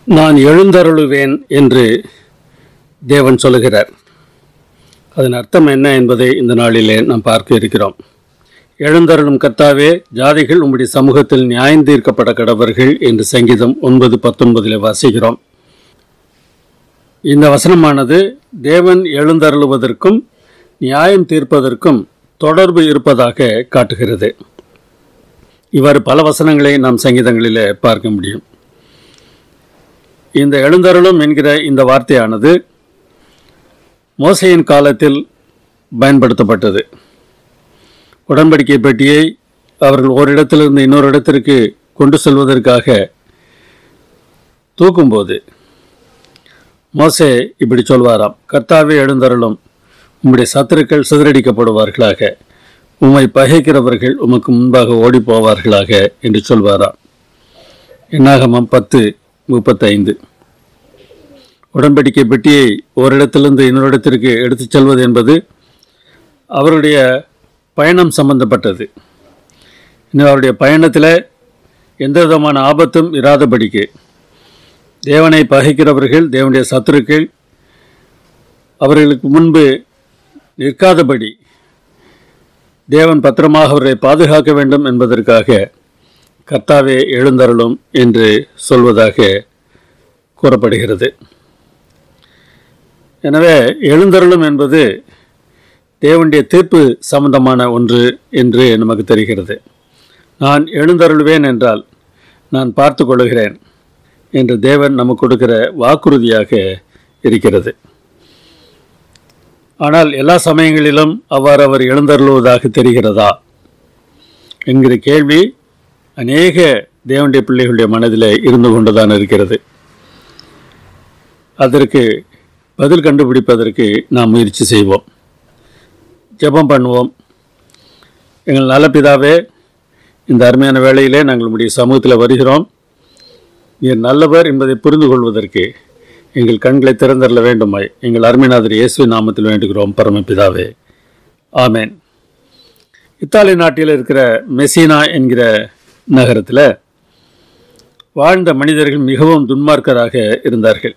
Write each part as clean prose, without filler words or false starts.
நான் எழுந்தருளுவேன் என்று தேவன் சொல்லுகிறார். அதன் அர்த்தம் என்ன என்பதை இந்த நாளிலே நாம் பார்க்க இருக்கிறோம். எழுந்தருளும் கர்த்தாவே, ஜாதிகள் உம்முடைய சமூகத்தில் நியாயந்தீர்க்கப்பட கடவர்கள் என்று சங்கீதம் 9:19 வாசிக்கிறோம். இந்த வசனமானது தேவன் எழுந்தருளுவதற்கும் நியாயம் தீர்ப்பதற்கும் தொடர்பு இருப்பதாக காட்டுகிறது. இவ்வாறு பல வசனங்களை நாம் சங்கீதங்களிலே பார்க்க முடியும். இந்த எழுந்தருளும் என்கிற இந்த வார்த்தையானது மோசேயின் காலத்தில் பயன்படுத்தப்பட்டது. உடன்படிக்கை பெட்டியை அவர்கள் ஓரிடத்திலிருந்து இன்னொரு இடத்திற்கு கொண்டு செல்வதற்காக தூக்கும்போது மோசே இப்படி சொல்வாராம்: கர்த்தாவே எழுந்தருளும், உம்முடைய சத்துருக்கள் சிதறடிக்கப்படுவார்களாக, உம்மை பகைக்கிறவர்கள் உமக்கு முன்பாக ஓடி போவார்களாக என்று சொல்வாராம். என்னாகமம் 10:35. உடன்படிக்கை பெட்டியை ஓரிடத்திலிருந்து இன்னொரு இடத்திற்கு எடுத்துச் செல்வது என்பது அவருடைய பயணம் சம்பந்தப்பட்டது. இன்னும் அவருடைய பயணத்தில் எந்த விதமான ஆபத்தும் இராதபடிக்கு தேவனை பகைக்கிறவர்கள், தேவனுடைய சத்துருக்கள் அவர்களுக்கு முன்பு நிற்காதபடி தேவன் பத்திரமாக அவரை பாதுகாக்க வேண்டும் என்பதற்காக கர்த்தாவே எழுந்தருளும் என்று சொல்வதாக கூறப்படுகிறது. எனவே எழுந்தருளும் என்பது தேவனுடைய தீர்ப்பு சம்பந்தமான ஒன்று என்று நமக்கு தெரிகிறது. நான் எழுந்தருளுவேன் என்றால் நான் பார்த்து கொள்கிறேன் என்று தேவன் நமக்கு கொடுக்கிற வாக்குறுதியாக இருக்கிறது. ஆனால் எல்லா சமயங்களிலும் அவ்வாறு அவர் எழுந்தருளுவதாக தெரிகிறதா என்கிற கேள்வி அநேக தேவனுடைய பிள்ளைகளுடைய மனதில் இருந்து கொண்டுதான் இருக்கிறது. அதற்கு பதில் கண்டுபிடிப்பதற்கு நாம் முயற்சி செய்வோம். ஜெபம் பண்ணுவோம். எங்கள் நல்ல பிதாவே, இந்த அருமையான வேளையிலே நாங்கள் உம்முடைய சமூகத்தில் வருகிறோம். நீர் நல்லவர் என்பதை புரிந்து கொள்வதற்கு எங்கள் கண்களை திறந்தரல வேண்டுமாய் எங்கள் அருமைநாதர் இயேசுவின் நாமத்தில் வேண்டுகிறோம் பரமபிதாவே, ஆமேன். இத்தாலி நாட்டில் இருக்கிற மெசினா என்கிற நகரத்தில் வாழ்ந்த மனிதர்கள் மிகவும் துன்மார்க்கராக இருந்தார்கள்.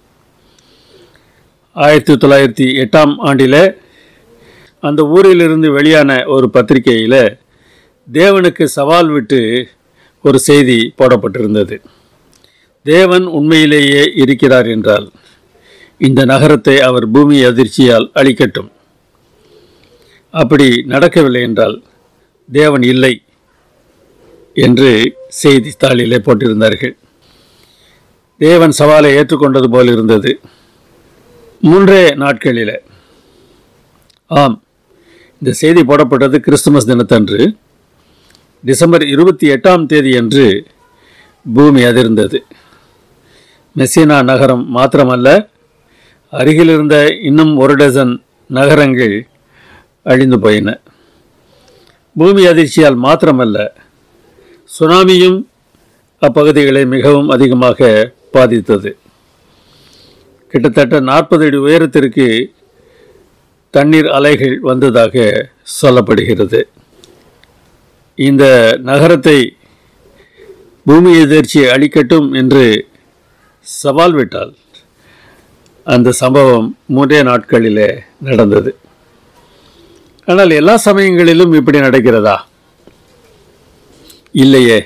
1908ஆம் ஆண்டில் அந்த ஊரிலிருந்து வெளியான ஒரு பத்திரிகையில் தேவனுக்கு சவால் விட்டு ஒரு செய்தி போடப்பட்டிருந்தது. தேவன் உண்மையிலேயே இருக்கிறார் என்றால் இந்த நகரத்தை அவர் பூமி அதிர்ச்சியால் அழிக்கட்டும். அப்படி நடக்கவில்லை என்றால் தேவன் இல்லை என்று செய்தித்தாளிலே போட்டிருந்தார்கள். தேவன் சவாலை ஏற்றுக்கொண்டது போல் இருந்தது. 3 நாட்களில், ஆம், இந்த செய்தி போடப்பட்டது கிறிஸ்துமஸ் தினத்தன்று. டிசம்பர் 28ஆம் தேதி அன்று பூமி அதிர்ந்தது. மெசினா நகரம் மாத்திரமல்ல, அருகில் இருந்த இன்னும் 1 டஜன் நகரங்கள் அழிந்து போயின. பூமி அதிர்ச்சியால் மாத்திரமல்ல, சுனாமியும் அப்பகுதிகளை மிகவும் அதிகமாக பாதித்தது. கிட்டத்தட்ட 40 அடி உயரத்திற்கு தண்ணீர் அலைகள் வந்ததாக சொல்லப்படுகிறது. இந்த நகரத்தை பூமி எதிர்ச்சியை அழிக்கட்டும் என்று சவால் விட்டால் அந்த சம்பவம் 3 நாட்களிலே நடந்தது. ஆனால் எல்லா சமயங்களிலும் இப்படி நடக்கிறதா? இல்லையே.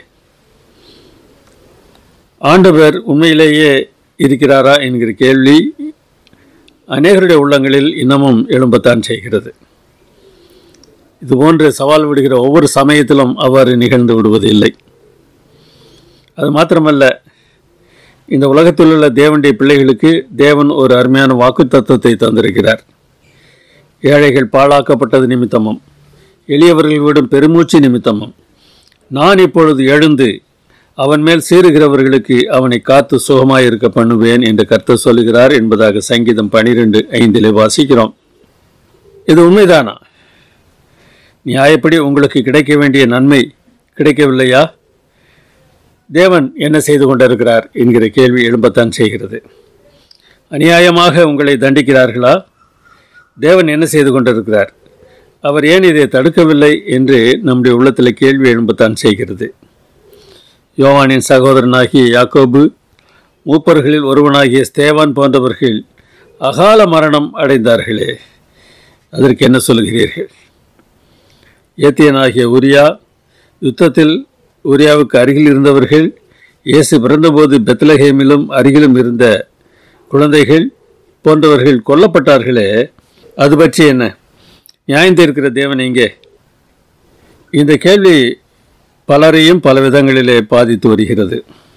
ஆண்டவர் உண்மையிலேயே இருக்கிறாரா என்கிற கேள்வி அநேகருடைய உள்ளங்களில் இன்னமும் எழும்பத்தான் செய்கிறது. இதுபோன்று சவால் விடுகிற ஒவ்வொரு சமயத்திலும் அவ்வாறு நிகழ்ந்து விடுவது இல்லை. அது மாத்திரமல்ல, இந்த உலகத்தில் உள்ள தேவனுடைய பிள்ளைகளுக்கு தேவன் ஒரு அருமையான வாக்குத்தத்தத்தை தந்திருக்கிறார். ஏழைகள் பாழாக்கப்பட்டது நிமித்தமும் எளியவர்கள் விடும் பெருமூச்சு நிமித்தமும் நான் இப்பொழுது எழுந்து அவன் மேல் சேருகிறவர்களுக்கு அவனை காத்து சுகமாயிருக்க பண்ணுவேன் என்று கர்த்தர் சொல்லுகிறார் என்பதாக சங்கீதம் 12:5 வாசிக்கிறோம். இது உண்மைதானா? நியாயப்படி உங்களுக்கு கிடைக்க வேண்டிய நன்மை கிடைக்கவில்லையா? தேவன் என்ன செய்து கொண்டிருக்கிறார் என்கிற கேள்வி எழும்பத்தான் செய்கிறது. அநியாயமாக உங்களை தண்டிக்கிறார்களா? தேவன் என்ன செய்து கொண்டிருக்கிறார்? அவர் ஏன் இதை தடுக்கவில்லை என்று நம்முடைய உள்ளத்தில் கேள்வி எழும்பத்தான் செய்கிறது. யோவானின் சகோதரனாகிய யாக்கோபு மூப்பர்களில் ஒருவனாகிய ஸ்தேவான் போன்றவர்கள் அகால மரணம் அடைந்தார்களே, அதற்கு என்ன சொல்கிறீர்கள்? ஏத்தியனாகிய உரியா, யுத்தத்தில் உரியாவுக்கு அருகில் இருந்தவர்கள், இயேசு பிறந்தபோது பெத்லஹேமிலும் அருகிலும் இருந்த குழந்தைகள் போன்றவர்கள் கொல்லப்பட்டார்களே, அது பற்றி என்ன? நியாயம் தீர்க்கிற தேவன் எங்கே? இந்த கேள்வி பலரையும் பல விதங்களிலே பாதித்து வருகிறது.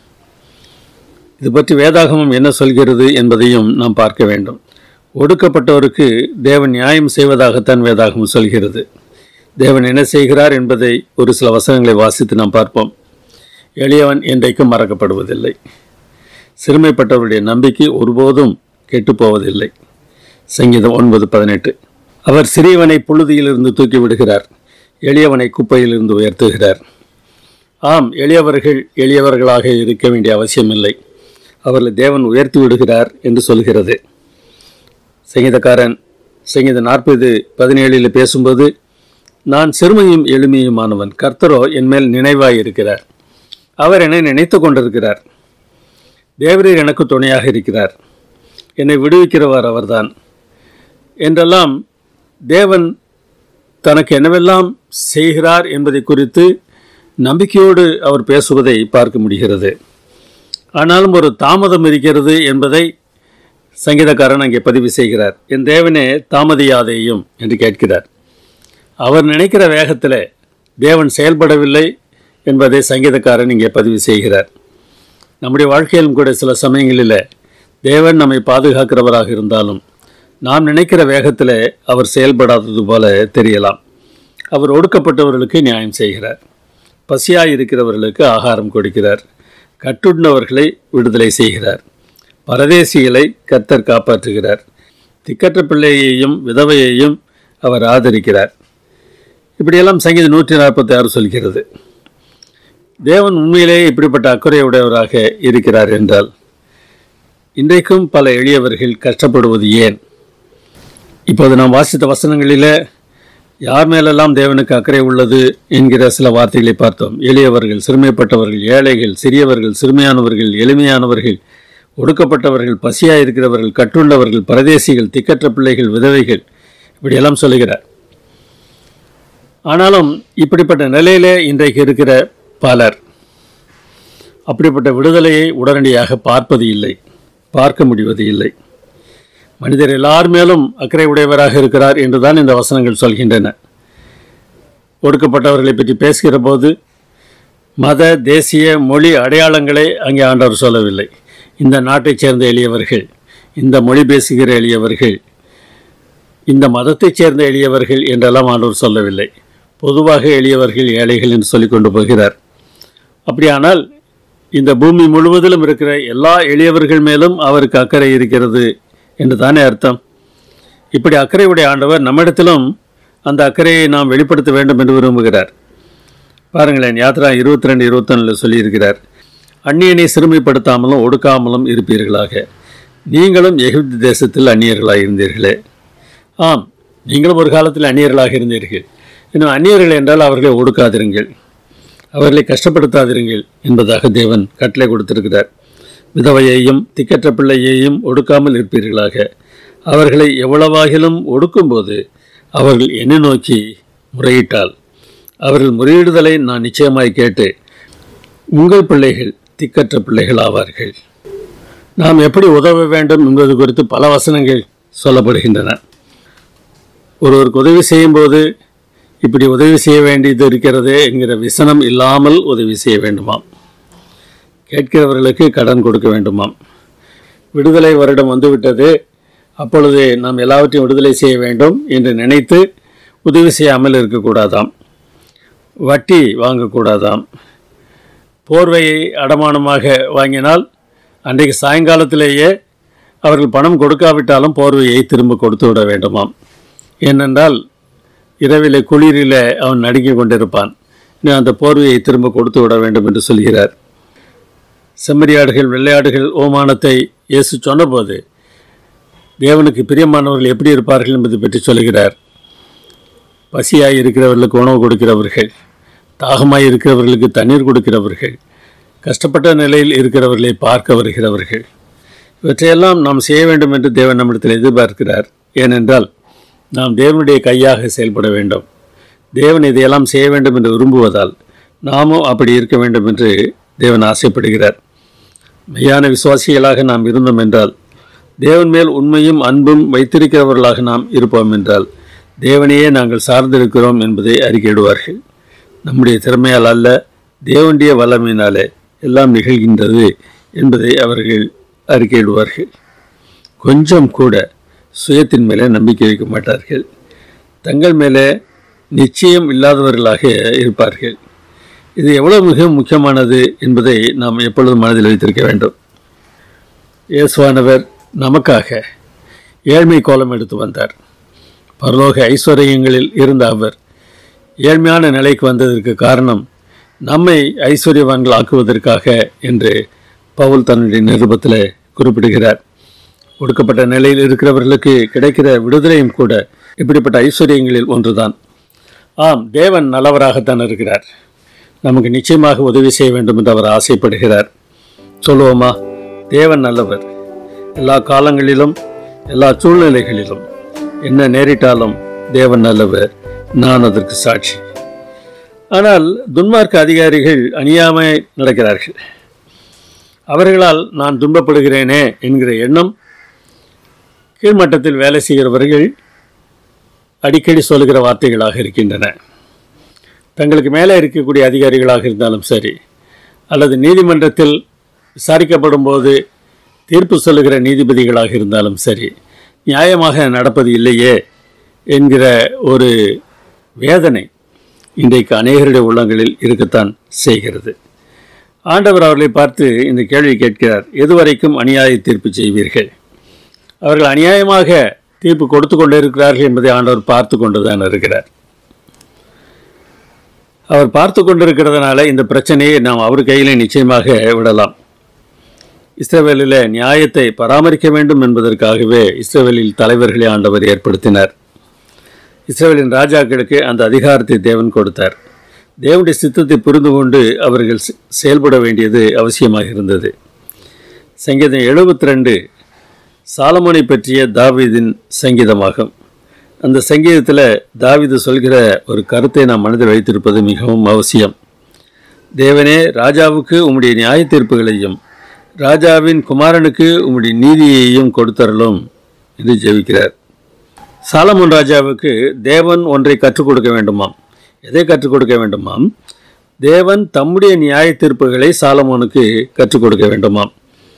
இது பற்றி வேதாகமம் என்ன சொல்கிறது என்பதையும் நாம் பார்க்க வேண்டும். ஒடுக்கப்பட்டவருக்கு தேவன் நியாயம் செய்வதாகத்தான் வேதாகமம் சொல்கிறது. தேவன் என்ன செய்கிறார் என்பதை ஒரு சில வசனங்களை வாசித்து நாம் பார்ப்போம். எளியவன் என்றைக்கும் மறக்கப்படுவதில்லை. சிறுமைப்பட்டவருடைய நம்பிக்கை ஒருபோதும் கெட்டுப்போவதில்லை. சங்கீதம் 9:18. அவர் சிறியவனை புழுதியிலிருந்து தூக்கி விடுகிறார், எளியவனை குப்பையிலிருந்து உயர்த்துகிறார். ஆம், எளியவர்கள் எளியவர்களாக இருக்க வேண்டிய அவசியமில்லை, அவர்களை தேவன் உயர்த்தி விடுகிறார் என்று சொல்கிறது. சங்கீதக்காரன் சங்கீதம் 40:17 பேசும்போது, நான் சிறுமையும் எளிமையுமானவன், கர்த்தரோ என் மேல் நினைவாய் இருக்கிறார். அவர் என்னை நினைத்து கொண்டிருக்கிறார். தேவரீர் எனக்கு துணையாக இருக்கிறார், என்னை விடுவிக்கிறவர் அவர்தான் என்றெல்லாம் தேவன் தனக்கு என்னவெல்லாம் செய்கிறார் என்பதை குறித்து நம்பிக்கையோடு அவர் பேசுவதை பார்க்க முடிகிறது. ஆனாலும் ஒரு தாமதம் இருக்கிறது என்பதை சங்கீதக்காரன் அங்கே பதிவு செய்கிறார். என் தேவனே தாமதியாதேயும் என்று கேட்கிறார். அவர் நினைக்கிற வேகத்தில் தேவன் செயல்படவில்லை என்பதை சங்கீதக்காரன் இங்கே பதிவு செய்கிறார். நம்முடைய வாழ்க்கையிலும் கூட சில சமயங்களில் தேவன் நம்மை பாதுகாக்கிறவராக இருந்தாலும் நாம் நினைக்கிற வேகத்தில் அவர் செயல்படாதது போல தெரியலாம். அவர் ஒடுக்கப்பட்டவர்களுக்கு நியாயம் செய்கிறார், பசியாய் இருக்கிறவர்களுக்கு ஆகாரம் கொடுக்கிறார், கட்டுண்டவர்களை விடுதலை செய்கிறார், பரதேசிகளை கர்த்தர் காப்பாற்றுகிறார், திக்கற்ற பிள்ளையையும் விதவையையும் அவர் ஆதரிக்கிறார். இப்படியெல்லாம் சங்கீதம் 146 சொல்கிறது. தேவன் உண்மையிலேயே இப்படிப்பட்ட அக்கறையுடையவராக இருக்கிறார் என்றால் இன்றைக்கும் பல எளியவர்கள் கஷ்டப்படுவது ஏன்? இப்போது நாம் வாசித்த வசனங்களில் யார் மேலெல்லாம் தேவனுக்கு அக்கறை உள்ளது என்கிற சில வார்த்தைகளை பார்த்தோம். எளியவர்கள், சிறுமைப்பட்டவர்கள், ஏழைகள், சிறியவர்கள், சிறுமையானவர்கள், எளிமையானவர்கள், ஒடுக்கப்பட்டவர்கள், பசியாக இருக்கிறவர்கள், கட்டுள்ளவர்கள், பரதேசிகள், திக்கற்ற பிள்ளைகள், விதவைகள், இப்படியெல்லாம் சொல்லுகிறார். ஆனாலும் இப்படிப்பட்ட நிலையிலே இன்றைக்கு இருக்கிற பலர் அப்படிப்பட்ட விடுதலையை உடனடியாக பார்ப்பது இல்லை, பார்க்க முடிவது இல்லை. மனிதர் எல்லார் மேலும் அக்கறை உடையவராக இருக்கிறார் என்றுதான் இந்த வசனங்கள் சொல்கின்றன. ஒடுக்கப்பட்டவர்களை பற்றி பேசுகிற போது மத, தேசிய, மொழி அடையாளங்களை அங்கே ஆண்டவர் சொல்லவில்லை. இந்த நாட்டைச் சேர்ந்த எளியவர்கள், இந்த மொழி பேசுகிற எளியவர்கள், இந்த மதத்தைச் சேர்ந்த எளியவர்கள் என்றெல்லாம் ஆண்டவர் சொல்லவில்லை. பொதுவாக எளியவர்கள், ஏழைகள் என்று சொல்லிக்கொண்டு போகிறார். அப்படியானால் இந்த பூமி முழுவதிலும் இருக்கிற எல்லா எளியவர்கள் மேலும் அவருக்கு அக்கறை இருக்கிறது என்று தானே அர்த்தம். இப்படி அக்கறையுடைய ஆண்டவர் நம்மிடத்திலும் அந்த அக்கறையை நாம் வெளிப்படுத்த வேண்டும் என்று விரும்புகிறார். பாருங்களேன், யாத்ரா 22:21 சொல்லியிருக்கிறார், அந்நியனை சிறுமைப்படுத்தாமலும் ஒடுக்காமலும் இருப்பீர்களாக, நீங்களும் எகிப்து தேசத்தில் அந்நியர்களாக இருந்தீர்களே. ஆம், நீங்களும் ஒரு காலத்தில் அந்நியர்களாக இருந்தீர்கள். இன்னும் அந்நியர்கள் என்றால் அவர்களை ஒடுக்காதிருங்கள், அவர்களை கஷ்டப்படுத்தாதிருங்கள் என்பதாக தேவன் கட்டளை கொடுத்திருக்கிறார். விதவையையும் திக்கற்ற பிள்ளையையும் ஒடுக்காமல் இருப்பீர்களாக, அவர்களை எவ்வளவாகிலும் ஒடுக்கும்போது அவர்கள் என்னை நோக்கி முறையிட்டால் அவர்கள் முறையிடுதலை நான் நிச்சயமாய் கேட்டு உங்கள் பிள்ளைகள் திக்கற்ற பிள்ளைகள் ஆவார்கள். நாம் எப்படி உதவ வேண்டும் என்பது குறித்து பல வசனங்கள் சொல்லப்படுகின்றன. ஒருவருக்கு உதவி செய்யும்போது இப்படி உதவி செய்ய வேண்டியது இருக்கிறதே என்கிற விசனம் இல்லாமல் உதவி செய்ய வேண்டுமாம். கேட்கிறவர்களுக்கு கடன் கொடுக்க வேண்டுமாம். விடுதலை வருடம் வந்துவிட்டது, அப்பொழுது நாம் எல்லாவற்றையும் விடுதலை செய்ய வேண்டும் என்று நினைத்து உதவி செய்யாமல் இருக்கக்கூடாதாம். வட்டி வாங்கக்கூடாதாம். போர்வையை அடமானமாக வாங்கினால் அன்றைக்கு சாயங்காலத்திலேயே அவர்கள் பணம் கொடுக்காவிட்டாலும் போர்வையை திரும்ப கொடுத்து விட வேண்டுமாம். ஏனென்றால் இரவிலே குளிரில் அவன் நடுங்கிக் கொண்டிருப்பான். அந்த போர்வையை திரும்ப கொடுத்து விட வேண்டும் என்று சொல்கிறார். செம்மறியாடுகள், வெள்ளையாடுகள் ஓமானத்தை இயேசு சொன்னபோது தேவனுக்கு பிரியமானவர்கள் எப்படி இருப்பார்கள் என்பதை பற்றி சொல்கிறார். பசியாய் இருக்கிறவர்களுக்கு உணவு கொடுக்கிறவர்கள், தாகமாய் இருக்கிறவர்களுக்கு தண்ணீர் கொடுக்கிறவர்கள், கஷ்டப்பட்ட நிலையில் இருக்கிறவர்களை பார்க்க வருகிறவர்கள். இவற்றையெல்லாம் நாம் செய்ய வேண்டும் என்று தேவன் நம்மிடத்தில் எதிர்பார்க்கிறார். ஏனென்றால் நாம் தேவனுடைய கையாக செயல்பட வேண்டும். தேவன் இதையெல்லாம் செய்ய வேண்டும் என்று விரும்புவதால் நாமும் அப்படி இருக்க வேண்டும் என்று தேவன் ஆசைப்படுகிறார். மெய்யான விசுவாசிகளாக நாம் இருந்தோம் என்றால், தேவன் மேல் உண்மையும் அன்பும் வைத்திருக்கிறவர்களாக நாம் இருப்போம் என்றால், தேவனையே நாங்கள் சார்ந்திருக்கிறோம் என்பதை அறிக்கையிடுவார்கள். நம்முடைய திறமையால் அல்ல, தேவனுடைய வல்லமையினாலே எல்லாம் நிகழ்கின்றது என்பதை அவர்கள் அறிக்கையிடுவார்கள். கொஞ்சம் கூட சுயத்தின் மேலே நம்பிக்கை வைக்க மாட்டார்கள். தங்கள் மேலே நிச்சயம் இல்லாதவர்களாக இருப்பார்கள். இது எவ்வளவு மிக முக்கியமானது என்பதை நாம் எப்பொழுதும் மனதில் வைத்திருக்க வேண்டும். இயேசுவானவர் நமக்காக ஏழ்மை கோலம் எடுத்து வந்தார். பரலோக ஐஸ்வர்யங்களில் இருந்த அவர் ஏழ்மையான நிலைக்கு வந்ததற்கு காரணம் நம்மை ஐஸ்வர்யவான்கள் ஆக்குவதற்காக என்று பவுல் தன்னுடைய நிருபத்தில் குறிப்பிடுகிறார். ஒடுக்கப்பட்ட நிலையில் இருக்கிறவர்களுக்கு கிடைக்கிற விடுதலையும் கூட இப்படிப்பட்ட ஐஸ்வர்யங்களில் ஒன்றுதான். ஆம், தேவன் நல்லவராகத்தான் இருக்கிறார். நமக்கு நிச்சயமாக உதவி செய்ய வேண்டும் என்று அவர் ஆசைப்படுகிறார். சொல்லுவோமா? தேவன் நல்லவர். எல்லா காலங்களிலும் எல்லா சூழ்நிலைகளிலும் என்ன நேரிட்டாலும் தேவன் நல்லவர். நான் அதற்கு சாட்சி. ஆனால் துன்மார்க்க அதிகாரிகள் அநியாயமாய் நடக்கிறார்கள். அவர்களால் நான் துன்பப்படுகிறேனே என்கிற எண்ணம் கீழ்மட்டத்தில் வேலை செய்கிறவர்கள் அடிக்கடி சொல்லுகிற வார்த்தைகளாக இருக்கின்றன. தங்களுக்கு மேலே இருக்கக்கூடிய அதிகாரிகளாக இருந்தாலும் சரி, அல்லது நீதிமன்றத்தில் விசாரிக்கப்படும் போது தீர்ப்பு சொல்லுகிற நீதிபதிகளாக இருந்தாலும் சரி, நியாயமாக நடப்பது இல்லையே என்கிற ஒரு வேதனை இன்றைக்கு அநேகருடைய உள்ளங்களில் இருக்கத்தான் செய்கிறது. ஆண்டவர் அவர்களை பார்த்து இந்த கேள்வி கேட்கிறார், எதுவரைக்கும் அநியாய தீர்ப்பு செய்வீர்கள்? அவர்கள் அநியாயமாக தீர்ப்பு கொடுத்து கொண்டு இருக்கிறார்கள் என்பதை ஆண்டவர் பார்த்து கொண்டுதான் இருக்கிறார். அவர் பார்த்து கொண்டிருக்கிறதுனால இந்த பிரச்சனையை நாம் அவர் கையிலே நிச்சயமாக விடலாம். இஸ்ரவேலில் நியாயத்தை பராமரிக்க வேண்டும் என்பதற்காகவே இஸ்ரவேலில் தலைவர்களை ஆண்டவர் ஏற்படுத்தினார். இஸ்ரவேலின் ராஜாக்களுக்கு அந்த அதிகாரத்தை தேவன் கொடுத்தார். தேவனுடைய சித்தத்தை புரிந்து கொண்டு அவர்கள் செயல்பட வேண்டியது அவசியமாக இருந்தது. சங்கீதம் 72 சாலமோனை பற்றிய தாவீதின் சங்கீதமாகும். அந்த சங்கீதத்தில் தாவீது சொல்கிற ஒரு கருத்தை நாம் மனதில் வைத்திருப்பது மிகவும் அவசியம். தேவனே, ராஜாவுக்கு உம்முடைய நியாய தீர்ப்புகளையும் ராஜாவின் குமாரனுக்கு உம்முடைய நீதியையும் கொடுத்தரலும் என்று ஜெபிக்கிறார். சாலமோன் ராஜாவுக்கு தேவன் ஒன்றை கற்றுக் கொடுக்க வேண்டுமாம். எதை கற்றுக் கொடுக்க வேண்டுமாம்? தேவன் தம்முடைய நியாய தீர்ப்புகளை சாலமோனுக்கு கற்றுக் கொடுக்க வேண்டுமாம்.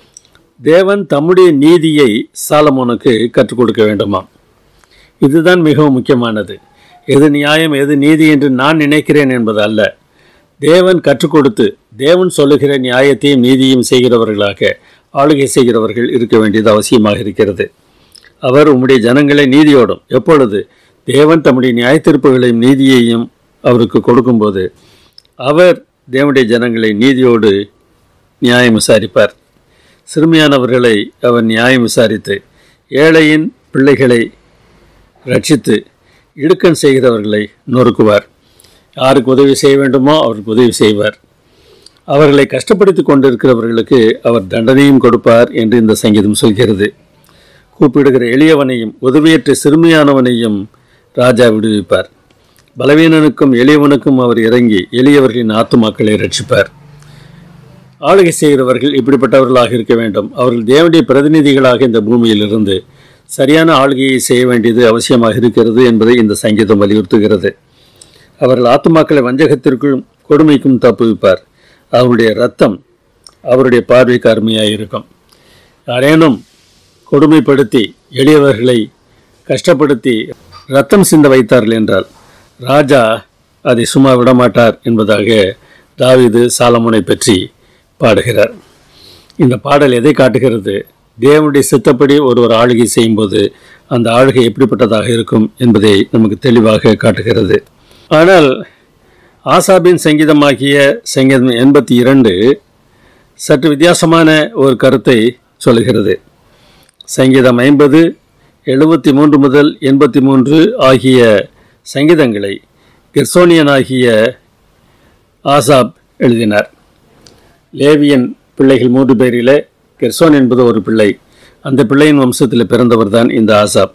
தேவன் தம்முடைய நீதியை சாலமோனுக்கு கற்றுக் கொடுக்க வேண்டுமாம். இதுதான் மிகவும் முக்கியமானது. எது நியாயம் எது நீதி என்று நான் நினைக்கிறேன் என்பது அல்ல. தேவன் கற்றுக் கொடுத்து தேவன் சொல்லுகிற நியாயத்தையும் நீதியும் செய்கிறவர்களாக ஆளுகை செய்கிறவர்கள் இருக்க வேண்டியது அவசியமாக இருக்கிறது. அவர் உம்முடைய ஜனங்களை நீதியோடும், எப்பொழுது தேவன் தம்முடைய நியாய தீர்ப்புகளையும் நீதியையும் அவருக்கு கொடுக்கும்போது அவர் தேவனுடைய ஜனங்களை நீதியோடு நியாயம் விசாரிப்பார். சிறுமியானவர்களை அவர் நியாயம் விசாரித்து ஏழையின் பிள்ளைகளை ரட்சித்து இடுக்கண் செய்கிறவர்களை நொறுக்குவார். யாருக்கு உதவி செய்ய வேண்டுமோ அவருக்கு உதவி செய்வார். அவர்களை கஷ்டப்படுத்தி கொண்டிருக்கிறவர்களுக்கு அவர் தண்டனையும் கொடுப்பார் என்று இந்த சங்கீதம் சொல்கிறது. கூப்பிடுகிற எளியவனையும் உதவியற்ற சிறுமியானவனையும் ராஜா விடுவிப்பார். பலவீனனுக்கும் எளியவனுக்கும் அவர் இறங்கி எளியவர்களின் ஆத்துமாக்களை ரட்சிப்பார். ஆளுகை செய்கிறவர்கள் இப்படிப்பட்டவர்களாக இருக்க வேண்டும். அவர்கள் தேவனுடைய பிரதிநிதிகளாக இந்த பூமியிலிருந்து சரியான ஆளுகையை செய்ய வேண்டியது அவசியமாக இருக்கிறது என்பதை இந்த சங்கீதம் வலியுறுத்துகிறது. அவர்கள் ஆத்துமாக்களை வஞ்சகத்திற்கும் கொடுமைக்கும் தப்புவிப்பார். அவருடைய இரத்தம் அவருடைய பார்வைக்கு அருமையாக இருக்கும். யாரேனும் கொடுமைப்படுத்தி எளியவர்களை கஷ்டப்படுத்தி இரத்தம் சிந்த வைத்தார்கள் என்றால் ராஜா அதை சும்மா விடமாட்டார் என்பதாக தாவீது சாலமோனை பற்றி பாடுகிறார். இந்த பாடல் எதை காட்டுகிறது? தேவனுடைய சித்தப்படி ஒருவர் ஆளுகை செய்யும்போது அந்த ஆளுகை எப்படிப்பட்டதாக இருக்கும் என்பதை நமக்கு தெளிவாக காட்டுகிறது. ஆனால் ஆசாபின் சங்கீதமாகிய சங்கீதம் 82 சற்று வித்தியாசமான ஒரு கருத்தை சொல்கிறது. சங்கீதம் 50, 73 முதல் 83 ஆகிய சங்கீதங்களை கெர்சோனியனாகிய ஆசாப் எழுதினார். லேவியன் பிள்ளைகள் 3 பேரிலே கெர்சோன் என்பது ஒரு பிள்ளை. அந்த பிள்ளையின் வம்சத்தில் பிறந்தவர் தான் இந்த ஆசாப்.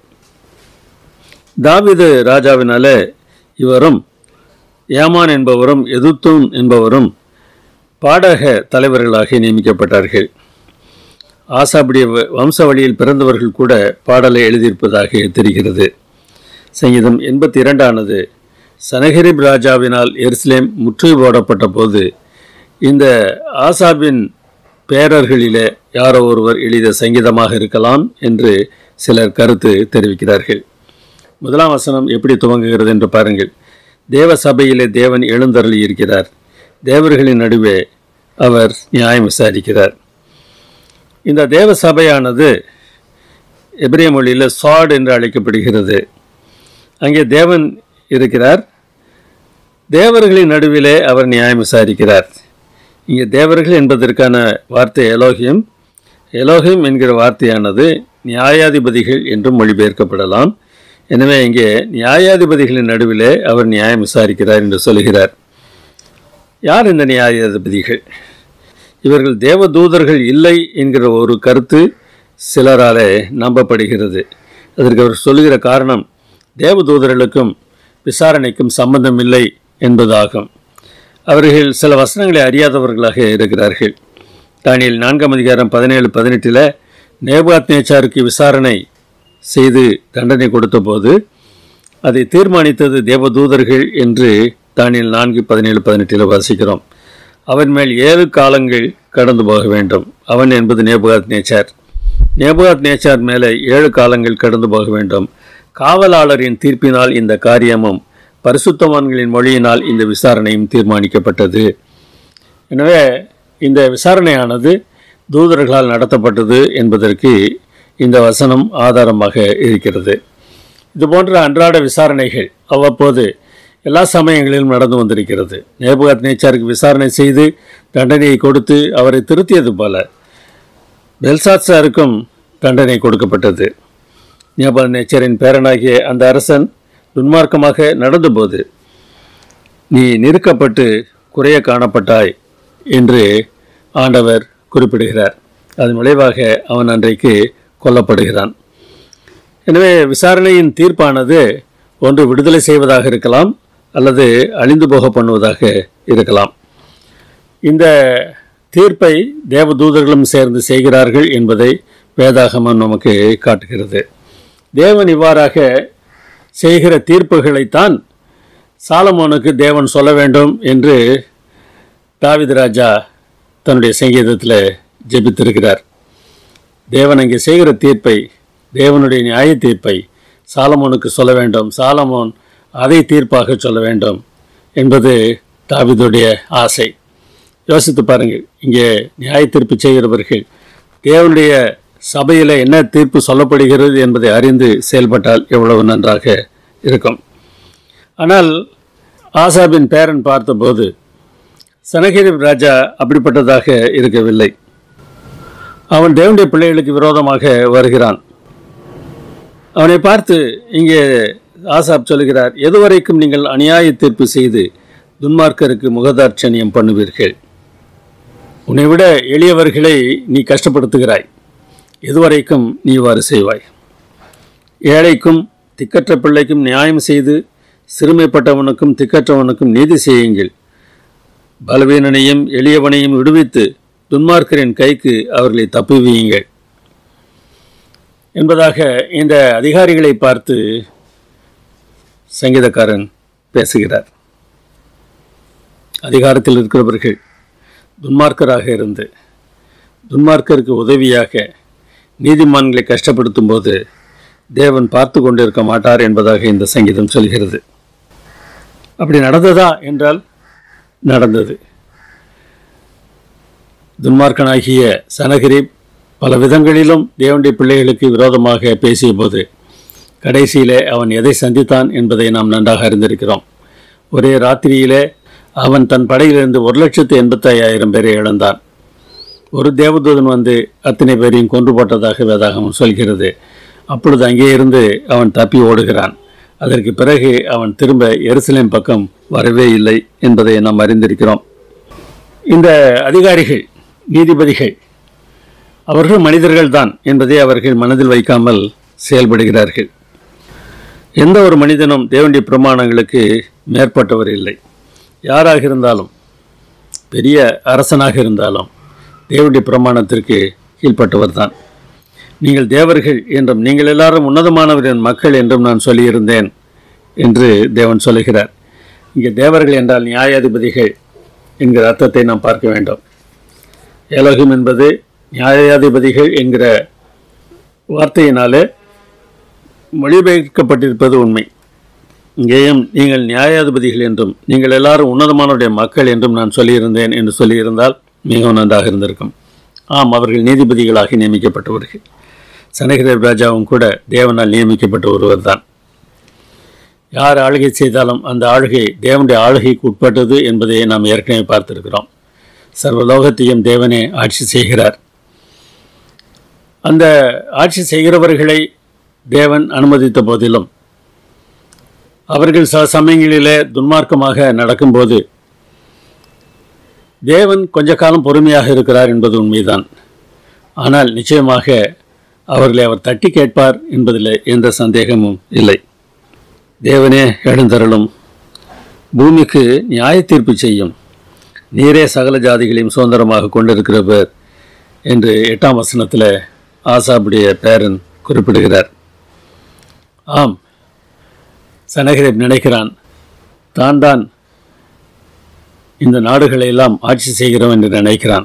தாவீது ராஜாவினால இவரும் ஏமான் என்பவரும் எதுத்தூன் என்பவரும் பாடக தலைவர்களாக நியமிக்கப்பட்டார்கள். ஆசாப்புடைய வம்ச வழியில் பிறந்தவர்கள் கூட பாடலை எழுதியிருப்பதாக தெரிகிறது. சங்கீதம் 82 சனகெரிப் ராஜாவினால் எருசலேம் முற்றுகை போடப்பட்ட போது இந்த ஆசாபின் பேரர்களிலே யாரோ ஒருவர் எழுதிய சங்கீதமாக இருக்கலாம் என்று சிலர் கருத்து தெரிவிக்கிறார்கள். 1ஆம் வசனம் எப்படி துவங்குகிறது என்று பாருங்கள். தேவ சபையிலே தேவன் எழுந்தருளி இருக்கிறார். தேவர்களின் நடுவே அவர் நியாயம் விசாரிக்கிறார். இந்த தேவ சபையானது எபிரேய மொழியில் சாட் என்று அழைக்கப்படுகிறது. அங்கே தேவன் இருக்கிறார். தேவர்களின் நடுவிலே அவர் நியாயம் விசாரிக்கிறார். இங்கே தேவர்கள் என்பதற்கான வார்த்தை எலோகிம். எலோகிம் என்கிற வார்த்தையானது நியாயாதிபதிகள் என்றும் மொழிபெயர்க்கப்படலாம். எனவே இங்கே நியாயாதிபதிகளின் நடுவிலே அவர் நியாயம் விசாரிக்கிறார் என்று சொல்கிறார். யார் இந்த நியாயாதிபதிகள்? இவர்கள் தேவதூதர்கள் இல்லை என்கிற ஒரு கருத்து சிலராலே நம்பப்படுகிறது. அதற்கு அவர் சொல்லுகிற காரணம் தேவதூதர்களுக்கும் விசாரணைக்கும் சம்பந்தம் இல்லை என்பதாகும். அவர்கள் சில வசனங்களை அறியாதவர்களாக இருக்கிறார்கள். தானியேல் 4ஆம் அதிகாரம் 17-18 நேபுகாத்நேச்சாருக்கு விசாரணை செய்து தண்டனை கொடுத்த போது அதை தீர்மானித்தது தேவதூதர்கள் என்று தானியேல் 4:17-18 வாசிக்கிறோம். அவன் மேல் 7 காலங்கள் கடந்து போக வேண்டும். அவன் என்பது நேபுகாத்நேச்சார். நேபுகாத்நேச்சார் மேலே 7 காலங்கள் கடந்து போக வேண்டும். காவலாளரின் தீர்ப்பினால் இந்த காரியமும் பரிசுத்தவான்களின் மொழியினால் இந்த விசாரணையும் தீர்மானிக்கப்பட்டது. எனவே இந்த விசாரணையானது தூதர்களால் நடத்தப்பட்டது என்பதற்கு இந்த வசனம் ஆதாரமாக இருக்கிறது. இதுபோன்ற அன்றாட விசாரணைகள் அவ்வப்போது எல்லா சமயங்களிலும் நடந்து வந்திருக்கிறது. நேபுகாத்நேச்சாருக்கு விசாரணை செய்து தண்டனையை கொடுத்து அவரை திருத்தியது போல பெல்சாத்சாருக்கும் தண்டனை கொடுக்கப்பட்டது. நேபுகாத்நேச்சாரின் பேரனாகிய அந்த அரசன் துன்மார்க்கமாக நடந்தபோது நீ நெருக்கப்பட்டு குறைய காணப்பட்டாய் என்று ஆண்டவர் குறிப்பிடுகிறார். அதன் விளைவாக அவன் அன்றைக்கு கொல்லப்படுகிறான். எனவே விசாரணையின் தீர்ப்பானது ஒன்று விடுதலை செய்வதாக இருக்கலாம் அல்லது அழிந்து போக பண்ணுவதாக இருக்கலாம். இந்த தீர்ப்பை தேவதூதர்களும் சேர்ந்து செய்கிறார்கள் என்பதை வேதாகமம் நமக்கு காட்டுகிறது. தேவன் இவ்வாறாக செய்கிற தீர்ப்புகளைத்தான் சாலமோனுக்கு தேவன் சொல்ல வேண்டும் என்று தாவீது ராஜா தன்னுடைய சங்கீதத்தில் ஜெபித்திருக்கிறார். தேவன் அங்கே செய்கிற தீர்ப்பை, தேவனுடைய நியாய தீர்ப்பை சாலமோனுக்கு சொல்ல வேண்டும். சாலமோன் அதை தீர்ப்பாக சொல்ல வேண்டும் என்பது தாவீதுடைய ஆசை. யோசித்து பாருங்கள். இங்கே நியாய தீர்ப்பு செய்கிறவர்கள் தேவனுடைய சபையில் என்ன தீர்ப்பு சொல்லப்படுகிறது என்பதை அறிந்து செயல்பட்டால் எவ்வளவு நன்றாக இருக்கும். ஆனால் ஆசாபின் பேரன் பார்த்தபோது சனகெரிப் ராஜா அப்படிப்பட்டதாக இருக்கவில்லை. அவன் தேவனுடைய பிள்ளைகளுக்கு விரோதமாக வருகிறான். அவனை பார்த்து இங்கே ஆசாப் சொல்கிறார், எதுவரைக்கும் நீங்கள் அநியாய தீர்ப்பு செய்து துன்மார்க்கருக்கு முகதாட்சணியம் பண்ணுவீர்கள்? உன்னை விட எளியவர்களை நீ கஷ்டப்படுத்துகிறாய். எதுவரைக்கும் நீ இவ்வாறு செய்வாய்? ஏழைக்கும் திக்கற்ற பிள்ளைக்கும் நியாயம் செய்து சிறுமைப்பட்டவனுக்கும் திக்கற்றவனுக்கும் நீதி செய்யுங்கள். பலவீனனையும் எளியவனையும் விடுவித்து துன்மார்க்கரின் கைக்கு அவர்களை தப்புவியுங்கள் என்பதாக இந்த அதிகாரிகளை பார்த்து சங்கீதக்காரன் பேசுகிறார். அதிகாரத்தில் இருக்கிறவர்கள் துன்மார்க்கராக இருந்து துன்மார்க்கருக்கு உதவியாக நீதிமான்களை கஷ்டப்படுத்தும் போது தேவன் பார்த்து கொண்டிருக்க மாட்டார் என்பதாக இந்த சங்கீதம் சொல்கிறது. அப்படி நடந்ததா என்றால் நடந்தது. துன்மார்க்கனாகிய சனகெரிப் பல விதங்களிலும் தேவனுடைய பிள்ளைகளுக்கு விரோதமாக பேசிய போது கடைசியிலே அவன் எதை சந்தித்தான் என்பதை நாம் நன்றாக அறிந்திருக்கிறோம். ஒரே ராத்திரியிலே அவன் தன் படையிலிருந்து 1,85,000 பேரை இழந்தான். ஒரு தேவதூதன் வந்து அத்தனை பேரையும் கொன்று போட்டதாக வேதாகமம் சொல்கிறது. அப்பொழுது அங்கே இருந்து அவன் தப்பி ஓடுகிறான். அதற்கு பிறகு அவன் திரும்ப எருசலேம் பக்கம் வரவே இல்லை என்பதை நாம் அறிந்திருக்கிறோம். இந்த அதிகாரிகள், நீதிபதிகள் அவர்கள் மனிதர்கள்தான் என்பதை அவர்கள் மனதில் வைக்காமல் செயல்படுகிறார்கள். எந்த ஒரு மனிதனும் தேவனுடைய பிரமாணங்களுக்கு மேற்பட்டவர் இல்லை. யாராக இருந்தாலும், பெரிய அரசனாக இருந்தாலும் தேவனுடைய பிரமாணத்திற்கு கீழ்ப்பட்டவர் தான். நீங்கள் தேவர்கள் என்றும் நீங்கள் எல்லாரும் உன்னதமானவரின் மக்கள் என்றும் நான் சொல்லியிருந்தேன் என்று தேவன் சொல்லுகிறார். இங்கே தேவர்கள் என்றால் நியாயாதிபதிகள் என்கிற அர்த்தத்தை நாம் பார்க்க வேண்டும். எலோகிம் என்பது நியாயாதிபதிகள் என்கிற வார்த்தையினாலே மொழிபெயர்க்கப்பட்டிருப்பது உண்மை. இங்கேயும் நீங்கள் நியாயாதிபதிகள் என்றும் நீங்கள் எல்லாரும் உன்னதமானவருடைய மக்கள் என்றும் நான் சொல்லியிருந்தேன் என்று சொல்லியிருந்தால் மிகவும் நன்றாக இருந்திருக்கும். ஆம், அவர்கள் நீதிபதிகளாக நியமிக்கப்பட்டவர்கள். சனகரேப் ராஜாவும் கூட தேவனால் நியமிக்கப்பட்ட ஒருவர் தான். யார் ஆளுகை செய்தாலும் அந்த ஆளுகை தேவனுடைய ஆளுகைக்கு உட்பட்டது என்பதை நாம் ஏற்கனவே பார்த்திருக்கிறோம். சர்வலோகத்தையும் தேவனே ஆட்சி செய்கிறார். அந்த ஆட்சி செய்கிறவர்களை தேவன் அனுமதித்த போதிலும் அவர்கள் சில சமயங்களிலே துன்மார்க்கமாக நடக்கும்போது தேவன் கொஞ்ச காலம் பொறுமையாக இருக்கிறார் என்பது உண்மைதான். ஆனால் நிச்சயமாக அவர்களை அவர் தட்டி கேட்பார் என்பதில் எந்த சந்தேகமும் இல்லை. தேவனே எழுந்தருளும், பூமிக்கு நியாய தீர்ப்பு செய்யும், நீரே சகல ஜாதிகளையும் சுதந்திரமாக கொண்டிருக்கிறவர் என்று 8ஆம் வசனத்தில் ஆசாபுடைய பேரன் குறிப்பிடுகிறார். ஆம், சனகரேப் நினைக்கிறான், தான் இந்த நாடுகளை எல்லாம் ஆட்சி செய்கிறோம் என்று நினைக்கிறான்.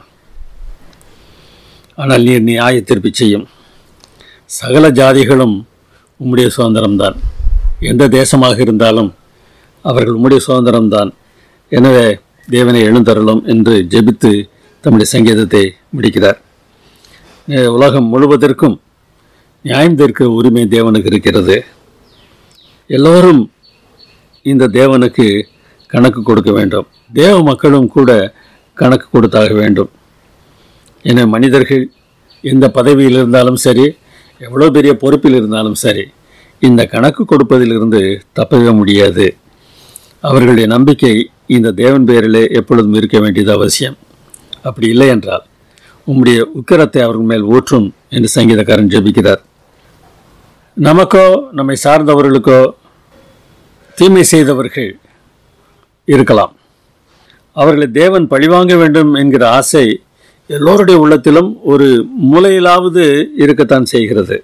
ஆனால் நீர் நியாய தீர்ப்பு செய்யும், சகல ஜாதிகளும் உம்முடைய சுதந்திரம்தான், எந்த தேசமாக இருந்தாலும் அவர்கள் உம்முடைய சுதந்திரம்தான். எனவே தேவனை எழுந்தருளும் என்று ஜெபித்து தம்முடைய சங்கீதத்தை முடிக்கிறார். உலகம் முழுவதற்கும் நியாயம் தீர்க்க உரிமை தேவனுக்கு இருக்கிறது. எல்லோரும் இந்த தேவனுக்கு கணக்கு கொடுக்க வேண்டும். தேவ மக்களும் கூட கணக்கு கொடுத்தாக வேண்டும். என மனிதர்கள் எந்த பதவியில் இருந்தாலும் சரி, எவ்வளோ பெரிய பொறுப்பில் இருந்தாலும் சரி, இந்த கணக்கு கொடுப்பதிலிருந்து தப்பவே முடியாது. அவர்களுடைய நம்பிக்கை இந்த தேவன் பேரிலே எப்பொழுதும் இருக்க வேண்டியது அவசியம். அப்படி இல்லை என்றால் உம்முடைய உக்கிரத்தை அவர்கள் மேல் ஊற்றும் என்று சங்கீதக்காரன் ஜெபிக்கிறார். நமக்கோ நம்மை சார்ந்தவர்களுக்கோ தீமை செய்தவர்கள் இருக்கலாம். அவர்களை தேவன் பழிவாங்க வேண்டும் என்கிற ஆசை எல்லோருடைய உள்ளத்திலும் ஒரு மூலையிலாவது இருக்கத்தான் செய்கிறது.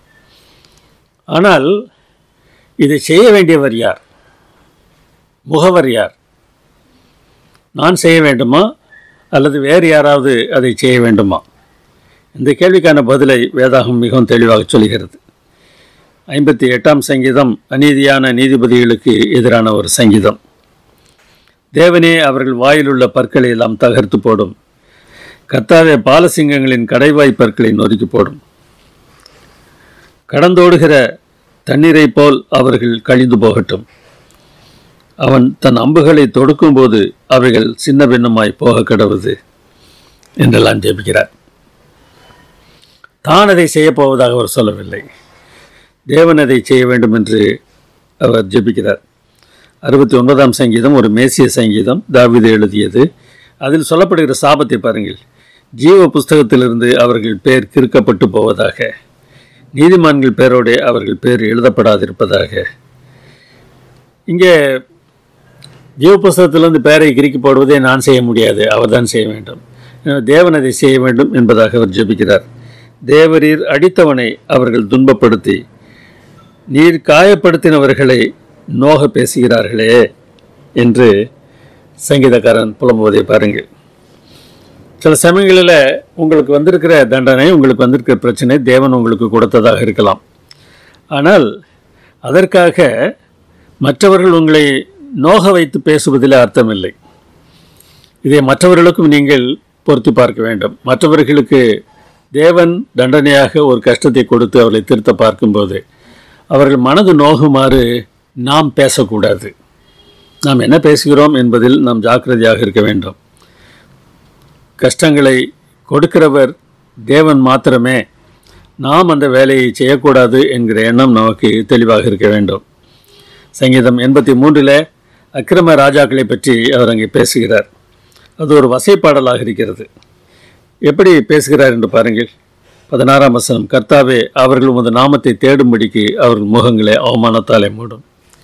ஆனால் இதை செய்ய வேண்டியவர் யார்? முகவர் யார்? நான் செய்ய வேண்டுமா அல்லது வேறு யாராவது அதை செய்ய வேண்டுமா? இந்த கேள்விக்கான பதிலை வேதாகம் மிகவும் தெளிவாக சொல்கிறது. 58ஆம் சங்கீதம் அநீதியான நீதிபதிகளுக்கு எதிரான ஒரு சங்கீதம். தேவனே அவர்கள் வாயிலுள்ள பற்களை எல்லாம் தகர்த்து போடும், கர்த்தாவே பாலசிங்கங்களின் கடைவாய் பற்களை நொறுக்கி போடும். கடந்தோடுகிற தண்ணீரை போல் அவர்கள் கழிந்து போகட்டும். அவன் தன் அம்புகளை தொடுக்கும்போது அவைகள் சின்ன பின்னமாய் போக கடவுது என்றெல்லாம் ஜெபிக்கிறார். தான் அதை செய்யப்போவதாக அவர் சொல்லவில்லை, தேவன் அதை செய்ய வேண்டும் என்று அவர் ஜெபிக்கிறார். 69ஆம் சங்கீதம் ஒரு மேசிய சங்கீதம், தாவீது எழுதியது. அதில் சொல்லப்படுகிற சாபத்தை பாருங்கள். ஜீவ புஸ்தகத்திலிருந்து அவர்கள் பேர் கிறுக்கப்பட்டு போவதாக, நீதிமான்கள் பேரோடு அவர்கள் பேர் எழுதப்படாதிருப்பதாக. இங்கே ஜீவ புஸ்தகத்திலிருந்து பேரை கிறுக்கி போடுவதை நான் செய்ய முடியாது, அவர் தான் செய்ய வேண்டும். தேவன் அதை செய்ய வேண்டும் என்பதாக அவர் ஜெபிக்கிறார். தேவரீர் அடித்தவனை அவர்கள் துன்பப்படுத்தி நீர் காயப்படுத்தினவர்களை நோக பேசுகிறார்களே என்று சங்கீதக்காரன் புலம்புவதை பாருங்கள். சில சமயங்களில் உங்களுக்கு வந்திருக்கிற தண்டனை, உங்களுக்கு வந்திருக்கிற பிரச்சனை தேவன் உங்களுக்கு கொடுத்ததாக இருக்கலாம். ஆனால் அதற்காக மற்றவர்கள் உங்களை நோக வைத்து பேசுவதில் அர்த்தமில்லை. இதை மற்றவர்களுக்கும் நீங்கள் பொருத்தி பார்க்க வேண்டும். மற்றவர்களுக்கு தேவன் தண்டனையாக ஒரு கஷ்டத்தை கொடுத்து அவர்களை திருத்த பார்க்கும்போது அவர்கள் மனது நோகுமாறு நாம் பேசக்கூடாது. நாம் என்ன பேசுகிறோம் என்பதில் நாம் ஜாக்கிரதையாக இருக்க வேண்டும். கஷ்டங்களை கொடுக்கிறவர் தேவன் மாத்திரமே. நாம் அந்த வேலையை செய்யக்கூடாது என்கிற எண்ணம் நமக்கு தெளிவாக இருக்க வேண்டும். சங்கீதம் 83 அக்கிரம ராஜாக்களை பற்றி அவர் அங்கே பேசுகிறார். அது ஒரு வசைப்பாடலாக இருக்கிறது. எப்படி பேசுகிறார் என்று பாருங்கள். 16ஆம் வசனம், கர்த்தாவே, அவர்கள் உமது நாமத்தை தேடும்படிக்கு அவர்கள் முகங்களை அவமானத்தாலே மூடும்.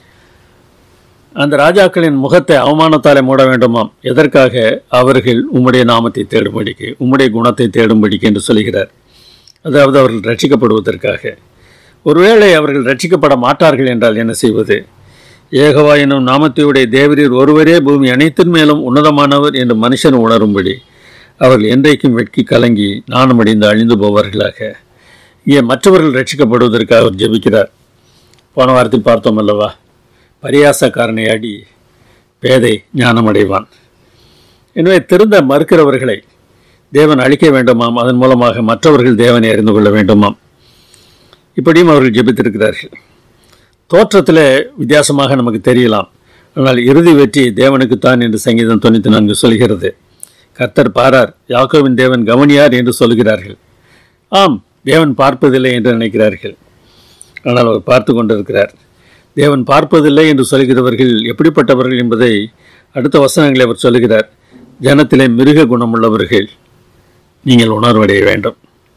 அந்த ராஜாக்களின் முகத்தை அவமானத்தாலே மூட வேண்டுமாம். எதற்காக? அவர்கள் உம்முடைய நாமத்தை தேடும்படிக்கு, உம்முடைய குணத்தை தேடும்படிக்கு என்று சொல்கிறார். அதாவது அவர்கள் ரட்சிக்கப்படுவதற்காக. ஒருவேளை அவர்கள் ரட்சிக்கப்பட மாட்டார்கள் என்றால் என்ன செய்வது? யெகோவா என்னும் நாமத்தையுடைய தேவரீர் ஒருவரே பூமி அனைத்தின் மேலும் உன்னதமானவர் என்று மனுஷன் உணரும்படி அவர்கள் என்றைக்கும் வெட்கி கலங்கி நாணமடைந்து அழிந்து போவார்களாக. இங்கே மற்றவர்கள் ரட்சிக்கப்படுவதற்காக அவர் ஜெபிக்கிறார். போன வாரத்தில் பார்த்தோம் அல்லவா, பரியாசக்காரனை அடி பேதை ஞானமடைவான். எனவே திருந்த மறுக்கிறவர்களை தேவன் அழிக்க வேண்டுமாம். அதன் மூலமாக மற்றவர்கள் தேவனை அறிந்து கொள்ள வேண்டுமாம். இப்படியும் அவர்கள் ஜெபித்திருக்கிறார்கள். தோற்றத்தில் வித்தியாசமாக நமக்கு தெரியலாம். ஆனால் இறுதி வெற்றி தேவனுக்குத்தான் என்று சங்கீதம் 94 சொல்கிறது. கர்த்தர் பாரார், யாக்கோபின் தேவன் கவனியார் என்று சொல்கிறார்கள். ஆம், தேவன் பார்ப்பதில்லை என்று நினைக்கிறார்கள். ஆனால் அவர் பார்த்து கொண்டிருக்கிறார். தேவன் பார்ப்பதில்லை என்று சொல்கிறவர்கள் எப்படிப்பட்டவர்கள் என்பதை அடுத்த வசனங்களை அவர் சொல்கிறார். ஜனத்திலே மிருக குணமுள்ளவர்கள் நீங்கள் உணர்வடைய வேண்டும்.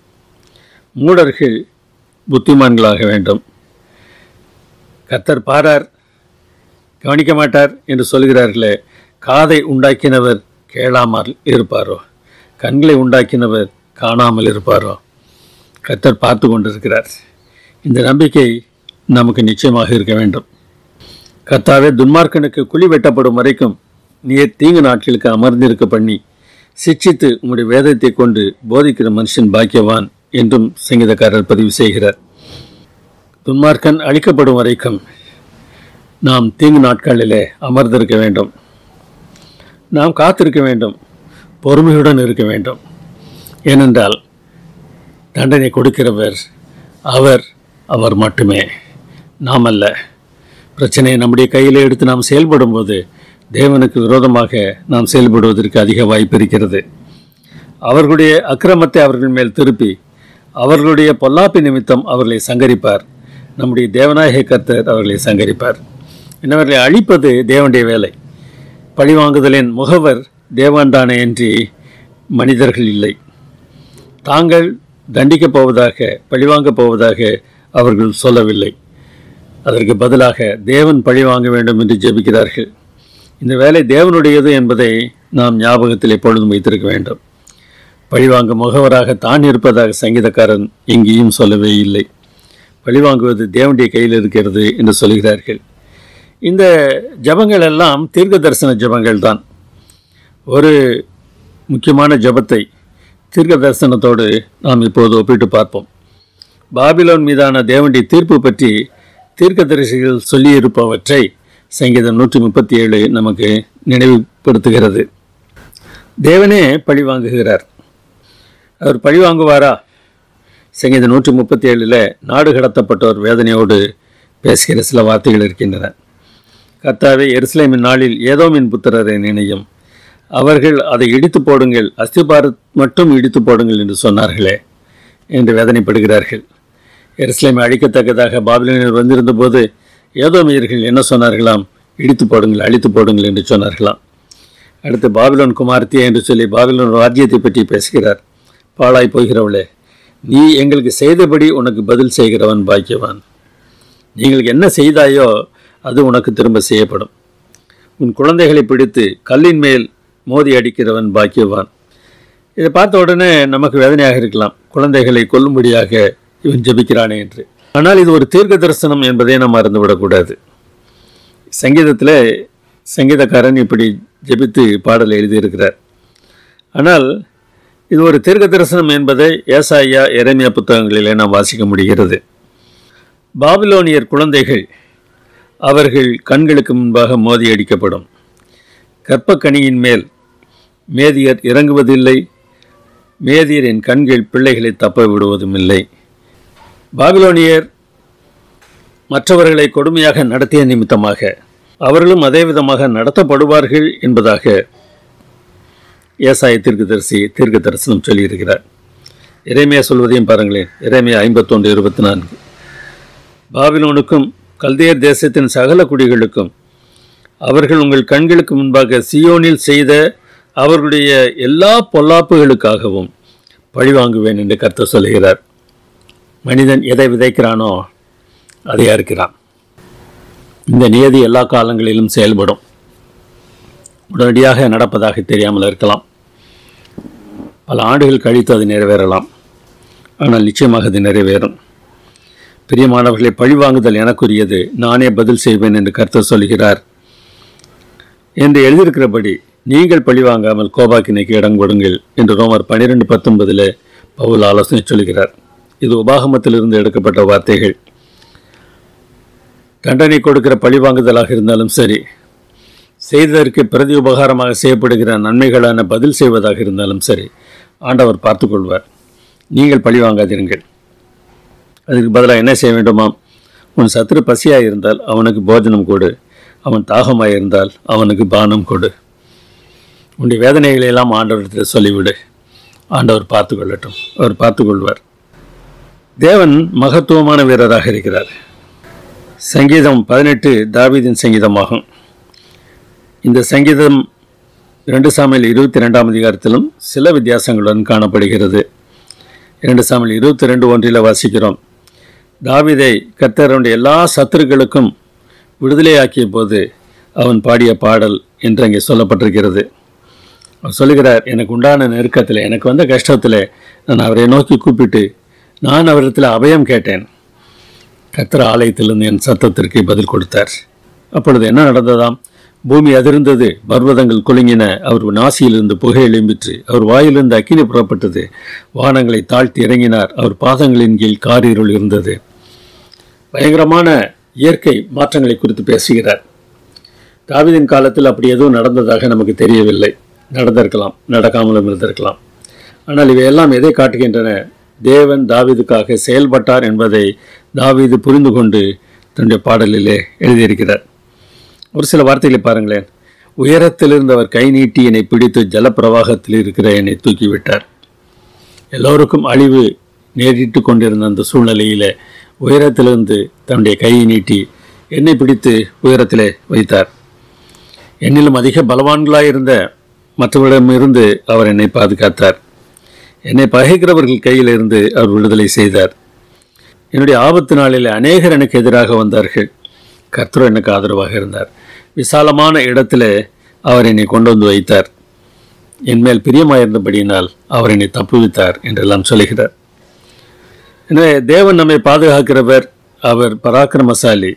மூடர்கள் புத்திமான்களாக வேண்டும். கர்த்தர் பாரார், கவனிக்க மாட்டார் என்று சொல்கிறார்களே, காதை உண்டாக்கினவர் கேளாமல் இருப்பாரோ? கண்களை உண்டாக்கினவர் காணாமல் இருப்பாரோ? கர்த்தர் பார்த்து கொண்டிருக்கிறார். இந்த நம்பிக்கை நமக்கு நிச்சயமாக இருக்க வேண்டும். கர்த்தாவே, துன்மார்க்கனுக்கு குழி வெட்டப்படும் வரைக்கும் நீர் தீங்கு நாட்களுக்கு அமர்ந்திருக்க பண்ணி சிட்சித்து உங்களுடைய வேதத்தை கொண்டு போதிக்கிற மனுஷன் பாக்கியவான் என்றும் சங்கீதக்காரர் பதிவு செய்கிறார். துன்மார்க்கன் அழிக்கப்படும் வரைக்கும் நாம் தீங்கு நாட்களிலே அமர்ந்திருக்க வேண்டும். நாம் காத்திருக்க வேண்டும், பொறுமையுடன் இருக்க வேண்டும். ஏனென்றால் தண்டனை கொடுக்கிறவர் அவர் மட்டுமே, நாம் அல்ல. பிரச்சனையை நம்முடைய கையில் எடுத்து நாம் செயல்படும் போது தேவனுக்கு விரோதமாக நாம் செயல்படுவதற்கு அதிக வாய்ப்பு இருக்கிறது. அவர்களுடைய அக்கிரமத்தை அவர்கள் மேல் திருப்பி அவர்களுடைய பொல்லாப்பி நிமித்தம் அவர்களை சங்கரிப்பார். நம்முடைய தேவனாகிய கர்த்தர் அவர்களை சங்கரிப்பார். என்னவர்களை அழிப்பது தேவனுடைய வேலை. பழிவாங்குதலின் முகவர் தேவன்தானே என்று மனிதர்கள் இல்லை. தாங்கள் தண்டிக்கப் போவதாக, பழிவாங்கப் போவதாக அவர்கள் சொல்லவில்லை. அதற்கு பதிலாக தேவன் பழிவாங்க வேண்டும் என்று ஜெபிக்கிறார்கள். இந்த வேலை தேவனுடையது என்பதை நாம் ஞாபகத்தில் எப்பொழுதும் வைத்திருக்க வேண்டும். பழிவாங்க முகவராக தான் இருப்பதாக சங்கீதக்காரன் எங்கேயும் சொல்லவே இல்லை. பழிவாங்குவது தேவனுடைய கையில் இருக்கிறது என்று சொல்கிறார்கள். இந்த ஜபங்கள் எல்லாம் தீர்க்க தரிசன ஜபங்கள் தான். ஒரு முக்கியமான ஜபத்தை தீர்க்க தரிசனத்தோடு நாம் இப்போது ஒப்பிட்டு பார்ப்போம். பாபிலோன் மீதான தேவனுடைய தீர்ப்பு பற்றி தீர்க்கதரிசிகள் சொல்லியிருப்பவற்றை சங்கீதம் 137 நமக்கு நினைவுபடுத்துகிறது. தேவனே பழி வாங்குகிறார். அவர் பழி வாங்குவாரா? சங்கீதம் 137 நாடு கடத்தப்பட்டோர் வேதனையோடு பேசுகிற சில வார்த்தைகள் இருக்கின்றன. கர்த்தாவே, எருசலேமின் நாளில் ஏதோமின் புத்திரரை நினையும். அவர்கள் அதை இடித்து போடுங்கள், அஸ்திபாரத் மட்டும் இடித்து போடுங்கள் என்று சொன்னார்களே என்று வேதனைப்படுகிறார்கள். எருசலேமை அழிக்கத்தக்கதாக பாபிலோனியர் வந்திருந்த போது ஏதோமியர்கள் என்ன சொன்னார்களாம்? இடித்து போடுங்கள், அழித்து போடுங்கள் என்று சொன்னார்களாம். அடுத்து பாபிலோன் குமார்த்தியா என்று சொல்லி பாபிலோன் ராஜ்யத்தை பற்றி பேசுகிறார். பாழாய் போகிறவளே, நீ எங்களுக்கு செய்தபடி உனக்கு பதில் செய்கிறவன் பாக்கியவான். நீங்கள் என்ன செய்தாயோ அது உனக்கு திரும்ப செய்யப்படும். உன் குழந்தைகளை பிடித்து கல்லின் மேல் மோதி அடிக்கிறவன் பாக்கியவான். இதை பார்த்த உடனே நமக்கு வேதனையாக இருக்கலாம், குழந்தைகளை கொல்லும்படியாக இவன் ஜெபிக்கிறானே என்று. ஆனால் இது ஒரு தீர்க்க தரிசனம் என்பதை நாம் மறந்துவிடக்கூடாது. சங்கீதத்தில் சங்கீதக்காரன் இப்படி ஜெபித்து பாடல் எழுதியிருக்கிறார். ஆனால் இது ஒரு தீர்க்க தரிசனம் என்பதை ஏசாயா, எரேமியா புத்தகங்களிலே நாம் வாசிக்க முடிகிறது. பாபிலோனியர் குழந்தைகள் அவர்கள் கண்களுக்கு முன்பாக மோதி அடிக்கப்படும். கற்பக்கணியின் மேல் மேதியர் இறங்குவதில்லை, மேதியரின் கண்கள் பிள்ளைகளை தப்ப விடுவதும் இல்லை. பாபிலோனியர் மற்றவர்களை கொடுமையாக நடத்திய நிமித்தமாக அவர்களும் அதே விதமாக நடத்தப்படுவார்கள் என்பதாக ஏசாயா தீர்க்கதரிசி தீர்க்க தரிசனம் சொல்லியிருக்கிறார். எரேமியா சொல்வதையும் பாருங்களேன். எரேமியா 51:24. பாபிலோனுக்கும் கல்தேயர் தேசத்தின் சகல குடிகளுக்கும் அவர்கள் உங்கள் கண்களுக்கு முன்பாக சியோனில் செய்த அவர்களுடைய எல்லா பொல்லாப்புகளுக்காகவும் பழிவாங்குவேன் என்று கர்த்தர் சொல்கிறார். மனிதன் எதை விதைக்கிறானோ அதை அறுக்கிறான். இந்த நியதி எல்லா காலங்களிலும் செயல்படும். உடனடியாக நடப்பதாக தெரியாமல் இருக்கலாம். பல ஆண்டுகள் கழித்து அது நிறைவேறலாம். ஆனால் நிச்சயமாக அது நிறைவேறும். பிரியமானவர்களை, பழிவாங்குதல் எனக்குரியது, நானே பதில் செய்வேன் என்று கர்த்தர் சொல்கிறார் என்று எழுதியிருக்கிறபடி நீங்கள் பழிவாங்காமல் கோபாக்கினைக்கு இடம் கொடுங்கள் என்று ரோமர் 12:19 பவுல் ஆலோசனை சொல்கிறார். இது உபாகமத்திலிருந்து எடுக்கப்பட்ட வார்த்தைகள். தண்டனை கொடுக்கிற பழிவாங்குதலாக இருந்தாலும் சரி, செய்ததற்கு பிரதி உபகாரமாக செய்யப்படுகிற நன்மைகளான பதில் செய்வதாக இருந்தாலும் சரி, ஆண்டவர் பார்த்து கொள்வார். நீங்கள் பழிவாங்காதீர்கள். அதுக்கு பதிலாக என்ன செய்ய வேண்டுமாம்? உன் சத்துரு பசியாக இருந்தால் அவனுக்கு போஜனம் கொடு, அவன் தாகமாக இருந்தால் அவனுக்கு பானம் கொடு. உன்னுடைய வேதனைகளை எல்லாம் ஆண்டவரிடத்தில் சொல்லிவிடு. ஆண்டவர் பார்த்து கொள்ளட்டும், அவர் பார்த்து கொள்வார். தேவன் மகத்துவமான வீரராக இருக்கிறார். சங்கீதம் 18 தாவீதின் சங்கீதமாகும். இந்த சங்கீதம் 2 சாமுவேல் 22ஆம் அதிகாரத்திலும் சில வித்தியாசங்களுடன் காணப்படுகிறது. 2 சாமுவேல் 22:1 வாசிக்கிறோம். தாவீதை கர்த்தருடைய எல்லா சத்துருக்களுக்கும் விடுதலையாக்கிய போது அவன் பாடிய பாடல் என்று அங்கே சொல்லப்பட்டிருக்கிறது. அவர் சொல்லுகிறார், எனக்கு உண்டான நெருக்கத்தில், எனக்கு வந்த கஷ்டத்தில் நான் அவரை நோக்கி கூப்பிட்டு நான் அவரிடத்தில் அபயம் கேட்டேன். கர்த்தர் ஆலயத்திலிருந்து என் சத்தத்திற்கு பதில் கொடுத்தார். அப்பொழுது என்ன நடந்ததாம்? பூமி அதிர்ந்தது, பர்வதங்கள் குலுங்கின, அவர் நாசியிலிருந்து புகை எழும்பிற்று, அவர் வாயிலிருந்து அக்கினி புறப்பட்டது, வானங்களை தாழ்த்தி இறங்கினார், அவர் பாதங்களின் கீழ் காரிருள் இருந்தது. பயங்கரமான இயற்கை மாற்றங்களை குறித்து பேசுகிறார். தாவீதின் காலத்தில் அப்படி எதுவும் நடந்ததாக நமக்கு தெரியவில்லை. நடந்திருக்கலாம், நடக்காமலும் இருந்திருக்கலாம். ஆனால் இவையெல்லாம் எதை காட்டுகின்றன? தேவன் தாவீதுக்காக செயல்பட்டார் என்பதை தாவீது புரிந்து கொண்டு தன்னுடைய பாடலிலே எழுதியிருக்கிறார். ஒரு சில வார்த்தைகளை பாருங்களேன். உயரத்திலிருந்து அவர் கை நீட்டி என்னை பிடித்து ஜலப்பிரவாகத்தில் இருக்கிற என்னை தூக்கிவிட்டார். எல்லோருக்கும் அழிவு நேரிட்டு கொண்டிருந்த அந்த சூழ்நிலையில் உயரத்திலிருந்து தன்னுடைய கையை நீட்டி என்னை பிடித்து உயரத்திலே வைத்தார். என்னிலும் அதிக பலவான்களாயிருந்த மற்றவரிடமிருந்து அவர் என்னை பாதுகாத்தார். என்னை பகைக்கிறவர்கள் கையிலிருந்து அவர் விடுதலை செய்தார். என்னுடைய ஆபத்து நாளில் அநேகர் எனக்கு எதிராக வந்தார்கள். கர்த்தர் எனக்கு ஆதரவாக இருந்தார். விசாலமான இடத்திலே அவர் என்னை கொண்டு வந்து வைத்தார். என்மேல் பிரியமாயிருந்தபடியினால் அவர் என்னை தப்புவித்தார் என்றெல்லாம் சொல்கிறார். எனவே தேவன் நம்மை பாதுகாக்கிறவர். அவர் பராக்கிரமசாலி.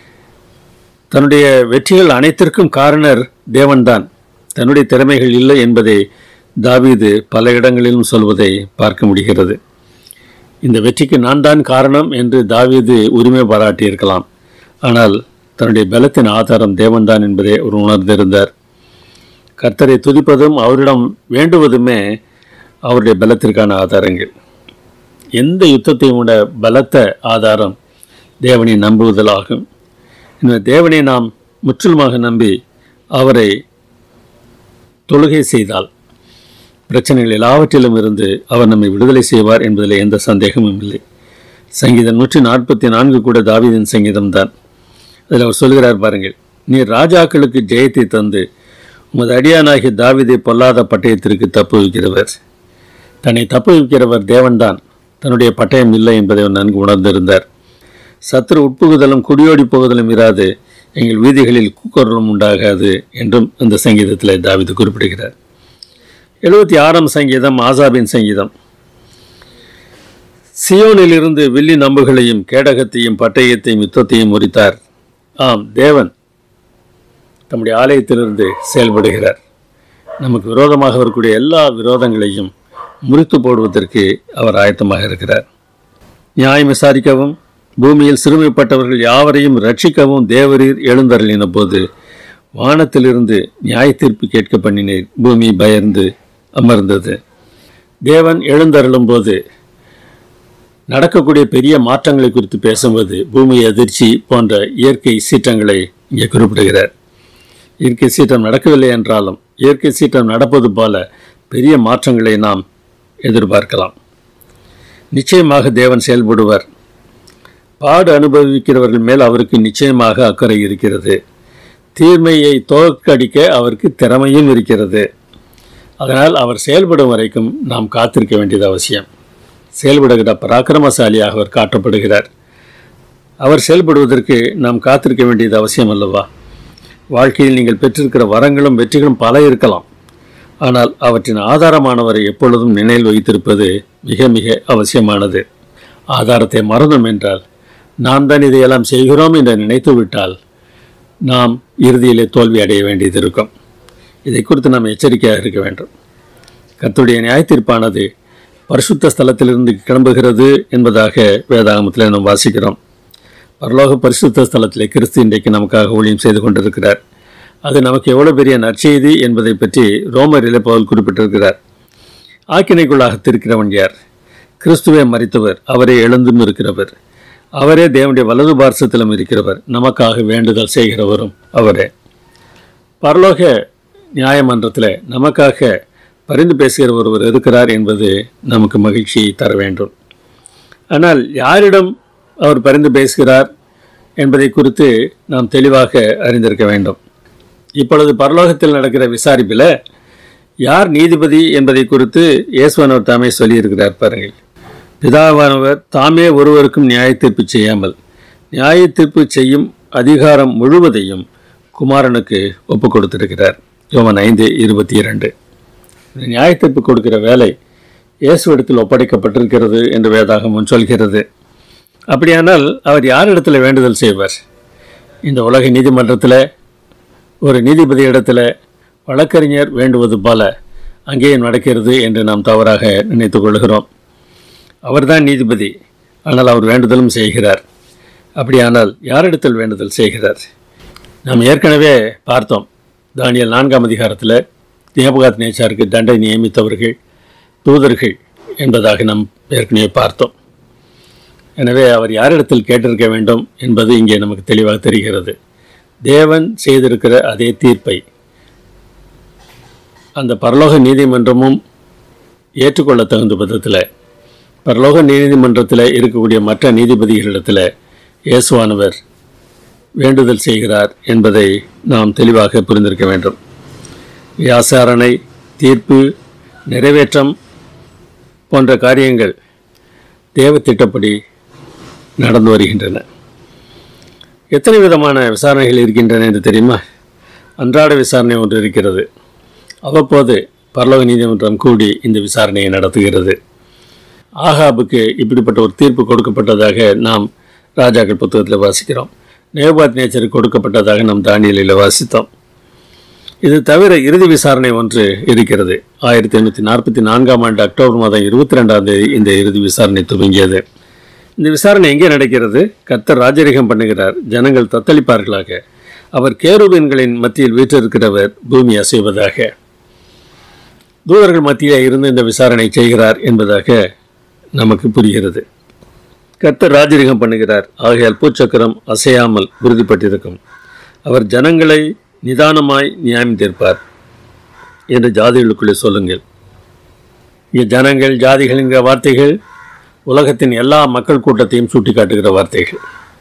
தன்னுடைய வெற்றிகள் அனைத்திற்கும் காரணர் தேவன்தான். தன்னுடைய திறமைகள் இல்லை என்பதை தாவீது பல இடங்களிலும் சொல்வதை பார்க்க முடிகிறது. இந்த வெற்றிக்கு நான் தான் காரணம் என்று தாவீது உரிமை பாராட்டியிருக்கலாம். ஆனால் தன்னுடைய பலத்தின் ஆதாரம் தேவன்தான் என்பதை அவர் உணர்ந்திருந்தார். கர்த்தரை துதிப்பதும் அவரிடம் வேண்டுவதுமே அவருடைய பலத்திற்கான ஆதாரங்கள். எந்த யுத்தத்தையும் விட பலத்த ஆதாரம் தேவனை நம்புவதாகும். இந்த தேவனை நாம் முற்றிலுமாக நம்பி அவரை தொழுகை செய்தால் பிரச்சனைகள் எல்லாவற்றிலும் இருந்து அவர் நம்மை விடுதலை செய்வார் என்பதில் எந்த சந்தேகமும் இல்லை. சங்கீதம் 144 கூட தாவீதின் சங்கீதம்தான். அதில் அவர் சொல்கிறார் பாருங்கள், நீர் ராஜாக்களுக்கு ஜெயத்தை தந்து உமது அடியானாகிய தாவீதை பொல்லாத பட்டயத்திற்கு தப்புவிக்கிறவர். தன்னை தப்புவிக்கிறவர் தேவன்தான், தன்னுடைய பட்டயம் இல்லை என்பதை அவர் நன்கு உணர்ந்திருந்தார். சத்துரு உட்புகுதலும் குடியோடி போகுதலும் இராது, எங்கள் வீதிகளில் கூக்குரலும் உண்டாகாது என்றும் அந்த சங்கீதத்தில் தாவீது குறிப்பிடுகிறார். 76ஆம் சங்கீதம் ஆசாபின் சங்கீதம். சியோனிலிருந்து வில்லி நம்புகளையும் கேடகத்தையும் பட்டயத்தையும் யுத்தத்தையும் முறித்தார். ஆம், தேவன் தம்முடைய ஆலயத்திலிருந்து செயல்படுகிறார். நமக்கு விரோதமாக வரக்கூடிய எல்லா விரோதங்களையும் முறித்து போடுவதற்கு அவர் ஆயத்தமாக இருக்கிறார். நியாயம் விசாரிக்கவும் பூமியில் சிறுமைப்பட்டவர்கள் யாவரையும் ரட்சிக்கவும் தேவரீர் எழுந்தருளின போது வானத்திலிருந்து நியாய தீர்ப்பு கேட்க பண்ணினீர். பூமி பயந்து அமர்ந்தது. தேவன் எழுந்தருளும் போது நடக்கக்கூடிய பெரிய மாற்றங்களை குறித்து பேசும்போது பூமி அதிர்ச்சி போன்ற இயற்கை சீற்றங்களை இங்கே குறிப்பிடுகிறார். இயற்கை சீற்றம் நடக்கவில்லை என்றாலும் இயற்கை சீற்றம் நடப்பது போல பெரிய மாற்றங்களை நாம் எதிர்பார்க்கலாம். நிச்சயமாக தேவன் செயல்படுவார். பாடு அனுபவிக்கிறவர்கள் மேல் அவருக்கு நிச்சயமாக அக்கறை இருக்கிறது. தீமையை தோற்கடிக்க அவருக்கு திறமையும் இருக்கிறது. அதனால் அவர் செயல்படும் வரைக்கும் நாம் காத்திருக்க வேண்டியது அவசியம். செயல்படுகிற பராக்கிரமசாலியாக அவர் காட்டப்படுகிறார். அவர் செயல்படுவதற்கு நாம் காத்திருக்க வேண்டியது அவசியம் அல்லவா? வாழ்க்கையில் நீங்கள் பெற்றிருக்கிற வரங்களும் வெற்றிகளும் பல இருக்கலாம். ஆனால் அவற்றின் ஆதாரமானவரை எப்பொழுதும் நினைவில் வைத்திருப்பது மிக மிக அவசியமானது. ஆதாரத்தை மறந்தோம் என்றால், நாம் தான் இதையெல்லாம் செய்கிறோம் என்று நினைத்து விட்டால் நாம் இறுதியிலே தோல்வி அடைய வேண்டியது இருக்கும். இதை குறித்து நாம் எச்சரிக்கையாக இருக்க வேண்டும். கர்த்தருடைய நியாயத்தீர்ப்பானது பரிசுத்த ஸ்தலத்திலிருந்து கிளம்புகிறது என்பதாக வேதாகமத்தில் நாம் வாசிக்கிறோம். பரலோக பரிசுத்த ஸ்தலத்திலே கிறிஸ்து இன்றைக்கு நமக்காக ஊழியம் செய்து கொண்டிருக்கிறார். அது நமக்கு எவ்வளவு பெரிய நற்செய்தி என்பதை பற்றி ரோமரிலே பவுல் குறிப்பிட்டிருக்கிறார். ஆக்கினைக்குள்ளாக திருக்கிறவன் யார்? கிறிஸ்துவே மரித்தவர், அவரே எழுந்தும் இருக்கிறவர், அவரே தேவனுடைய வலது பார்சத்திலும் இருக்கிறவர், நமக்காக வேண்டுதல் செய்கிறவரும் அவரே. பரலோக நியாயமன்றத்தில் நமக்காக பரிந்து பேசுகிற ஒருவர் இருக்கிறார் என்பது நமக்கு மகிழ்ச்சியை தர வேண்டும். ஆனால் யாரிடம் அவர் பரிந்து பேசுகிறார் என்பதை குறித்து நாம் தெளிவாக அறிந்திருக்க வேண்டும். இப்பொழுது பரலோகத்தில் நடக்கிற விசாரிப்பில் யார் நீதிபதி என்பதை குறித்து இயேசுவானவர் தாமே சொல்லியிருக்கிறார். பாருங்கள், பிதாவானவர் தாமே ஒருவருக்கும் நியாயத்தீர்ப்பு செய்யாமல் நியாயத்தீர்ப்பு செய்யும் அதிகாரம் முழுவதையும் குமாரனுக்கு ஒப்புக் கொடுத்திருக்கிறார். யோவான் 5:22. இந்த நியாயத்தீர்ப்பு கொடுக்கிற வேலை இயேசுவிடத்தில் ஒப்படைக்கப்பட்டிருக்கிறது என்று வேதாகமம் சொல்கிறது. அப்படியானால் அவர் யாரிடத்தில் வேண்டுதல் செய்வார்? இந்த உலக நீதிமன்றத்தில் ஒரு நீதிபதி இடத்துல வழக்கறிஞர் வேண்டுவது போல அங்கேயும் நடக்கிறது என்று நாம் தவறாக நினைத்து கொள்கிறோம். அவர்தான் நீதிபதி, ஆனால் அவர் வேண்டுதலும் செய்கிறார். அப்படியானால் யாரிடத்தில் வேண்டுதல் செய்கிறார்? நாம் ஏற்கனவே பார்த்தோம். தானியேல் 4ஆம் அதிகாரத்தில் நேபுகாத்நேச்சாருக்கு தண்டனை நியமித்தவர்கள் தூதர்கள் என்பதாக நாம் ஏற்கனவே பார்த்தோம். எனவே அவர் யாரிடத்தில் கேட்டிருக்க வேண்டும் என்பது இங்கே நமக்கு தெளிவாக தெரிகிறது. தேவன் செய்திருக்கிற அதே தீர்ப்பை அந்த பரலோக நீதிமன்றமும் ஏற்றுக்கொள்ள தகுந்த விதத்தில் பரலோக நீதிமன்றத்தில் இருக்கக்கூடிய மற்ற நீதிபதிகளிடத்தில் இயேசுவானவர் வேண்டுதல் செய்கிறார் என்பதை நாம் தெளிவாக புரிந்திருக்க வேண்டும். விசாரணை, தீர்ப்பு, நிறைவேற்றம் போன்ற காரியங்கள் தேவ திட்டப்படி நடந்து வருகின்றன. எத்தனை விதமான விசாரணைகள் இருக்கின்றன என்று தெரியுமா? அன்றாட விசாரணை ஒன்று இருக்கிறது. அவ்வப்போது பரலோக நீதிமன்றம் கூடி இந்த விசாரணையை நடத்துகிறது. ஆகாபுக்கு இப்படிப்பட்ட ஒரு தீர்ப்பு கொடுக்கப்பட்டதாக நாம் ராஜாக்கள் புத்தகத்தில் வாசிக்கிறோம். நேபுகாத்நேச்சருக்கு கொடுக்கப்பட்டதாக நாம் தானியேலில் வாசித்தோம். இது தவிர இறுதி விசாரணை ஒன்று இருக்கிறது. 1844ஆம் ஆண்டு அக்டோபர் மாதம் 22ஆம் தேதி இந்த இறுதி விசாரணை துவங்கியது. இந்த விசாரணை எங்கே நடக்கிறது? கர்த்தர் ராஜரிகம் பண்ணுகிறார், ஜனங்கள் தத்தளிப்பார்களாக, அவர் கேருபீன்களின் மத்தியில் வீற்றிருக்கிறவர், பூமி அசைவதாக. தூதர்கள் மத்தியிலே இருந்து இந்த விசாரணை செய்கிறார் என்பதாக நமக்கு புரிகிறது. கர்த்தர் ராஜரிகம் பண்ணுகிறார், ஆகையால் பூச்சக்கரம் அசையாமல் உறுதிப்பட்டிருக்கும். அவர் ஜனங்களை நிதானமாய் நியாயம் தீர்ப்பார் என்று ஜாதிகளுக்குள்ளே சொல்லுங்கள். இங்கே ஜனங்கள், ஜாதிகள் என்கிற வார்த்தைகள் உலகத்தின் எல்லா மக்கள் கூட்டத்தையும் சுட்டி காட்டுகிற வார்த்தைகள்.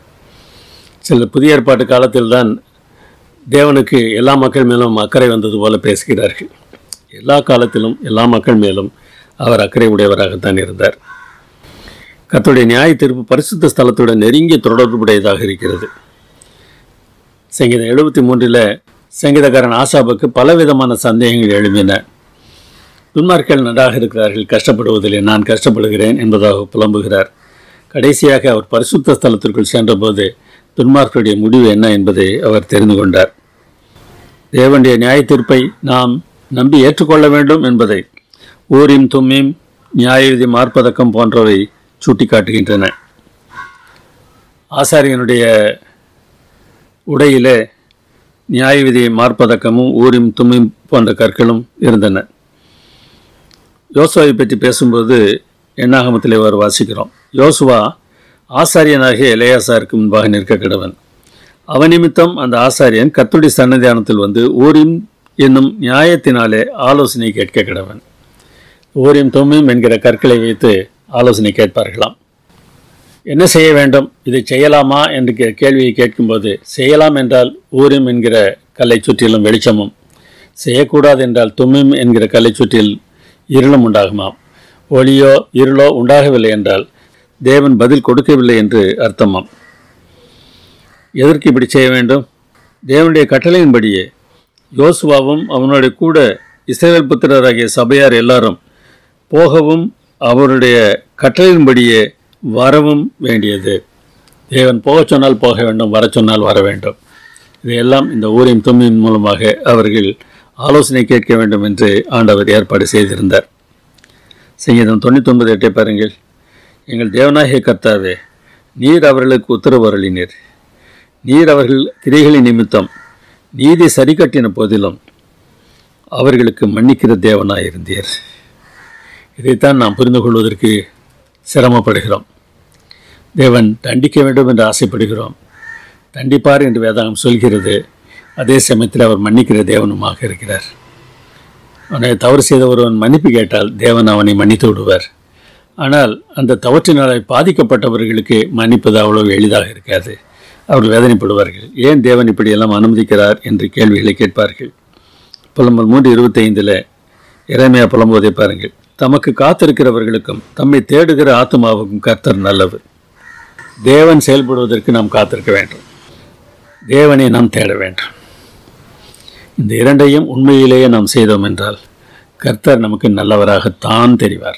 சில புதிய ஏற்பாட்டு காலத்தில் தான் தேவனுக்கு எல்லா மக்கள் மேலும் அக்கறை வந்தது போல பேசுகிறார்கள். எல்லா காலத்திலும் எல்லா மக்கள் மேலும் அவர் அக்கறை உடையவராகத்தான் இருந்தார். கர்த்தருடைய நியாய தீர்ப்பு பரிசுத்த ஸ்தலத்துடன் நெருங்கிய தொடர்புடையதாக இருக்கிறது. சங்கீதம் 73 சங்கீதக்காரன் ஆசாபுக்கு பலவிதமான சந்தேகங்கள் எழும்பின. துன்மார்கள் நன்றாக இருக்கிறார்கள், கஷ்டப்படுவதில்லை, நான் கஷ்டப்படுகிறேன் என்பதாக புலம்புகிறார். கடைசியாக அவர் பரிசுத்த ஸ்தலத்திற்குள் சென்றபோது துன்மார்களுடைய முடிவு என்ன என்பதை அவர் தெரிந்து கொண்டார். தேவனுடைய நியாய தீர்ப்பை நாம் நம்பி ஏற்றுக்கொள்ள வேண்டும் என்பதை ஊரிம் தும்மீம், நியாயவிதி மார்பதக்கம் போன்றவை சுட்டி காட்டுகின்றன. ஆசாரியனுடைய உடையிலே நியாயவிதி மார்பதக்கமும் ஊரிம் தும்மீம் போன்ற கற்களும் இருந்தன. யோசுவாவை பற்றி பேசும்போது எண்ணாகமத்திலே ஒரு வாசிக்கிறோம். யோசுவா ஆசாரியனாகிய எலெயாசாருக்கு முன்பாக நிற்க கடவன். அவன் நிமித்தம் அந்த ஆசாரியன் கர்த்தருடைய சந்நிதானத்தில் வந்து ஊரிம் என்னும் நியாயத்தினாலே ஆலோசனை கேட்க கடவன். ஊரிம் தும்மீம் என்கிற கற்களை வைத்து ஆலோசனை கேட்பார்களாம். என்ன செய்ய வேண்டும், இதை செய்யலாமா என்று கேள்வியை கேட்கும்போது, செய்யலாம் என்றால் ஊரிம் என்கிற கல்லை சுற்றிலும் வெளிச்சமும், செய்யக்கூடாது என்றால் தும்மிம் என்கிற கல்லை சுற்றில் இருளும் உண்டாகுமாம். ஒளியோ இருளோ உண்டாகவில்லை என்றால் தேவன் பதில் கொடுக்கவில்லை என்று அர்த்தமாம். எதற்கு இப்படி செய்ய வேண்டும்? தேவனுடைய கட்டளையின்படியே யோசுவாவும் அவனுடைய கூட இஸ்ரவேல் புத்திரராகிய சபையார் எல்லாரும் போகவும் அவருடைய கட்டளையின்படியே வரவும் வேண்டியது. தேவன் போக சொன்னால் போக வேண்டும், வர சொன்னால் வர வேண்டும். இதையெல்லாம் இந்த ஊரின் தும்மியின் மூலமாக அவர்கள் ஆலோசனை கேட்க வேண்டும் என்று ஆண்டவர் ஏற்பாடு செய்திருந்தார். சங்கீதம் 99:8 பாருங்கள். எங்கள் தேவனாகிய கர்த்தாவே, நீர் அவர்களுக்கு உத்தரவு அருளினீர். நீர் அவர்கள் கிரைகளின் நிமித்தம் நீதி சரி கட்டின போதிலும் அவர்களுக்கு மன்னிக்கிற தேவனாயிருந்தீர். இதைத்தான் நாம் புரிந்து கொள்வதற்கு சிரமப்படுகிறோம். தேவன் தண்டிக்க வேண்டும் என்று ஆசைப்படுகிறோம். தண்டிப்பார் என்று வேதாகம் சொல்கிறது. அதே சமயத்தில் அவர் மன்னிக்கிற தேவனுமாக இருக்கிறார். அவனை தவறு செய்த ஒருவன் மன்னிப்பு கேட்டால் தேவன் அவனை மன்னித்து விடுவார். ஆனால் அந்த தவற்றினால் பாதிக்கப்பட்டவர்களுக்கு மன்னிப்பது அவ்வளவு எளிதாக இருக்காது. அவர்கள் வேதனைப்படுவார்கள். ஏன் தேவன் இப்படியெல்லாம் அனுமதிக்கிறார் என்று கேள்விகளை கேட்பார்கள். புலம்பல் 3:25 எரேமியா புலம்புவதை பாருங்கள். தமக்கு காத்திருக்கிறவர்களுக்கும் தம்மை தேடுகிற ஆத்மாவுக்கும் கர்த்தர் நல்லவர். தேவன் செயல்படுவதற்கு நாம் காத்திருக்க வேண்டும். தேவனை நாம் தேட வேண்டும். இந்த இரண்டையும் உண்மையிலேயே நாம் செய்தோம் என்றால் கர்த்தர் நமக்கு நல்லவராகத்தான் தெரிவார்.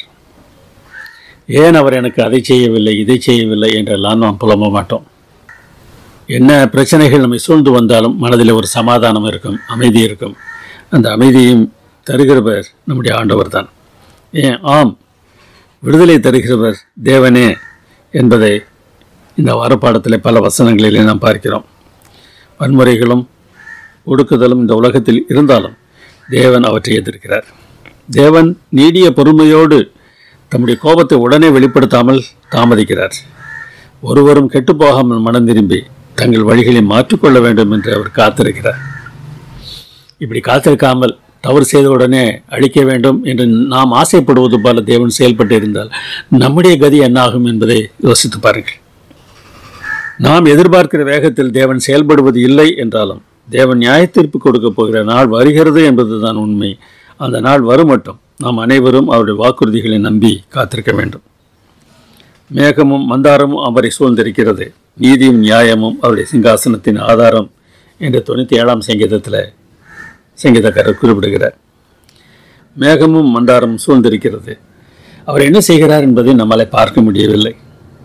ஏன் அவர் எனக்கு அதை செய்யவில்லை, இதை செய்யவில்லை என்றெல்லாம் நாம் புலம்ப மாட்டோம். என்ன பிரச்சனைகள் நம்மை சூழ்ந்து வந்தாலும் மனதில் ஒரு சமாதானம் இருக்கும், அமைதி இருக்கும். அந்த அமைதியையும் தருகிறவர் நம்முடைய ஆண்டவர் தான். ஆம், விடுதலை தருகிறவர் தேவனே என்பதை இந்த வாரப்பாடத்தில் பல வசனங்களிலே நாம் பார்க்கிறோம். வன்முறைகளும் ஒடுக்குதலும் இந்த உலகத்தில் இருந்தாலும் தேவன் அவற்றை எதிர்க்கிறார். தேவன் நீடிய பொறுமையோடு தம்முடைய கோபத்தை உடனே வெளிப்படுத்தாமல் தாமதிக்கிறார். ஒருவரும் கெட்டுப்போகாமல் மனம் திரும்பி தங்கள் வழிகளை மாற்றிக்கொள்ள வேண்டும் என்று அவர் காத்திருக்கிறார். இப்படி காத்திருக்காமல் தவறு செய்த உடனே அழிக்க வேண்டும் என்று நாம் ஆசைப்படுவது போல தேவன் செயல்பட்டு இருந்தால் நம்முடைய கதி என்னாகும் என்பதை யோசித்து பாருங்கள். நாம் எதிர்பார்க்கிற வேகத்தில் தேவன் செயல்படுவது இல்லை என்றாலும் தேவன் நியாயத்தீர்ப்பு கொடுக்க போகிற நாள் வருகிறது என்பதுதான் உண்மை. அந்த நாள் வரும் மட்டும் நாம் அனைவரும் அவருடைய வாக்குறுதிகளை நம்பி காத்திருக்க வேண்டும். மேகமும் மந்தாரமும் அவரை சூழ்ந்திருக்கிறது, நீதியும் நியாயமும் அவருடைய சிங்காசனத்தின் ஆதாரம் என்று 97ஆம் சங்கீதத்தில் சங்கீதக்காரர் குறிப்பிடுகிறார். மேகமும் மந்தாரமும் சூழ்ந்திருக்கிறது. அவர் என்ன செய்கிறார் என்பதை நம்மால் பார்க்க முடியவில்லை.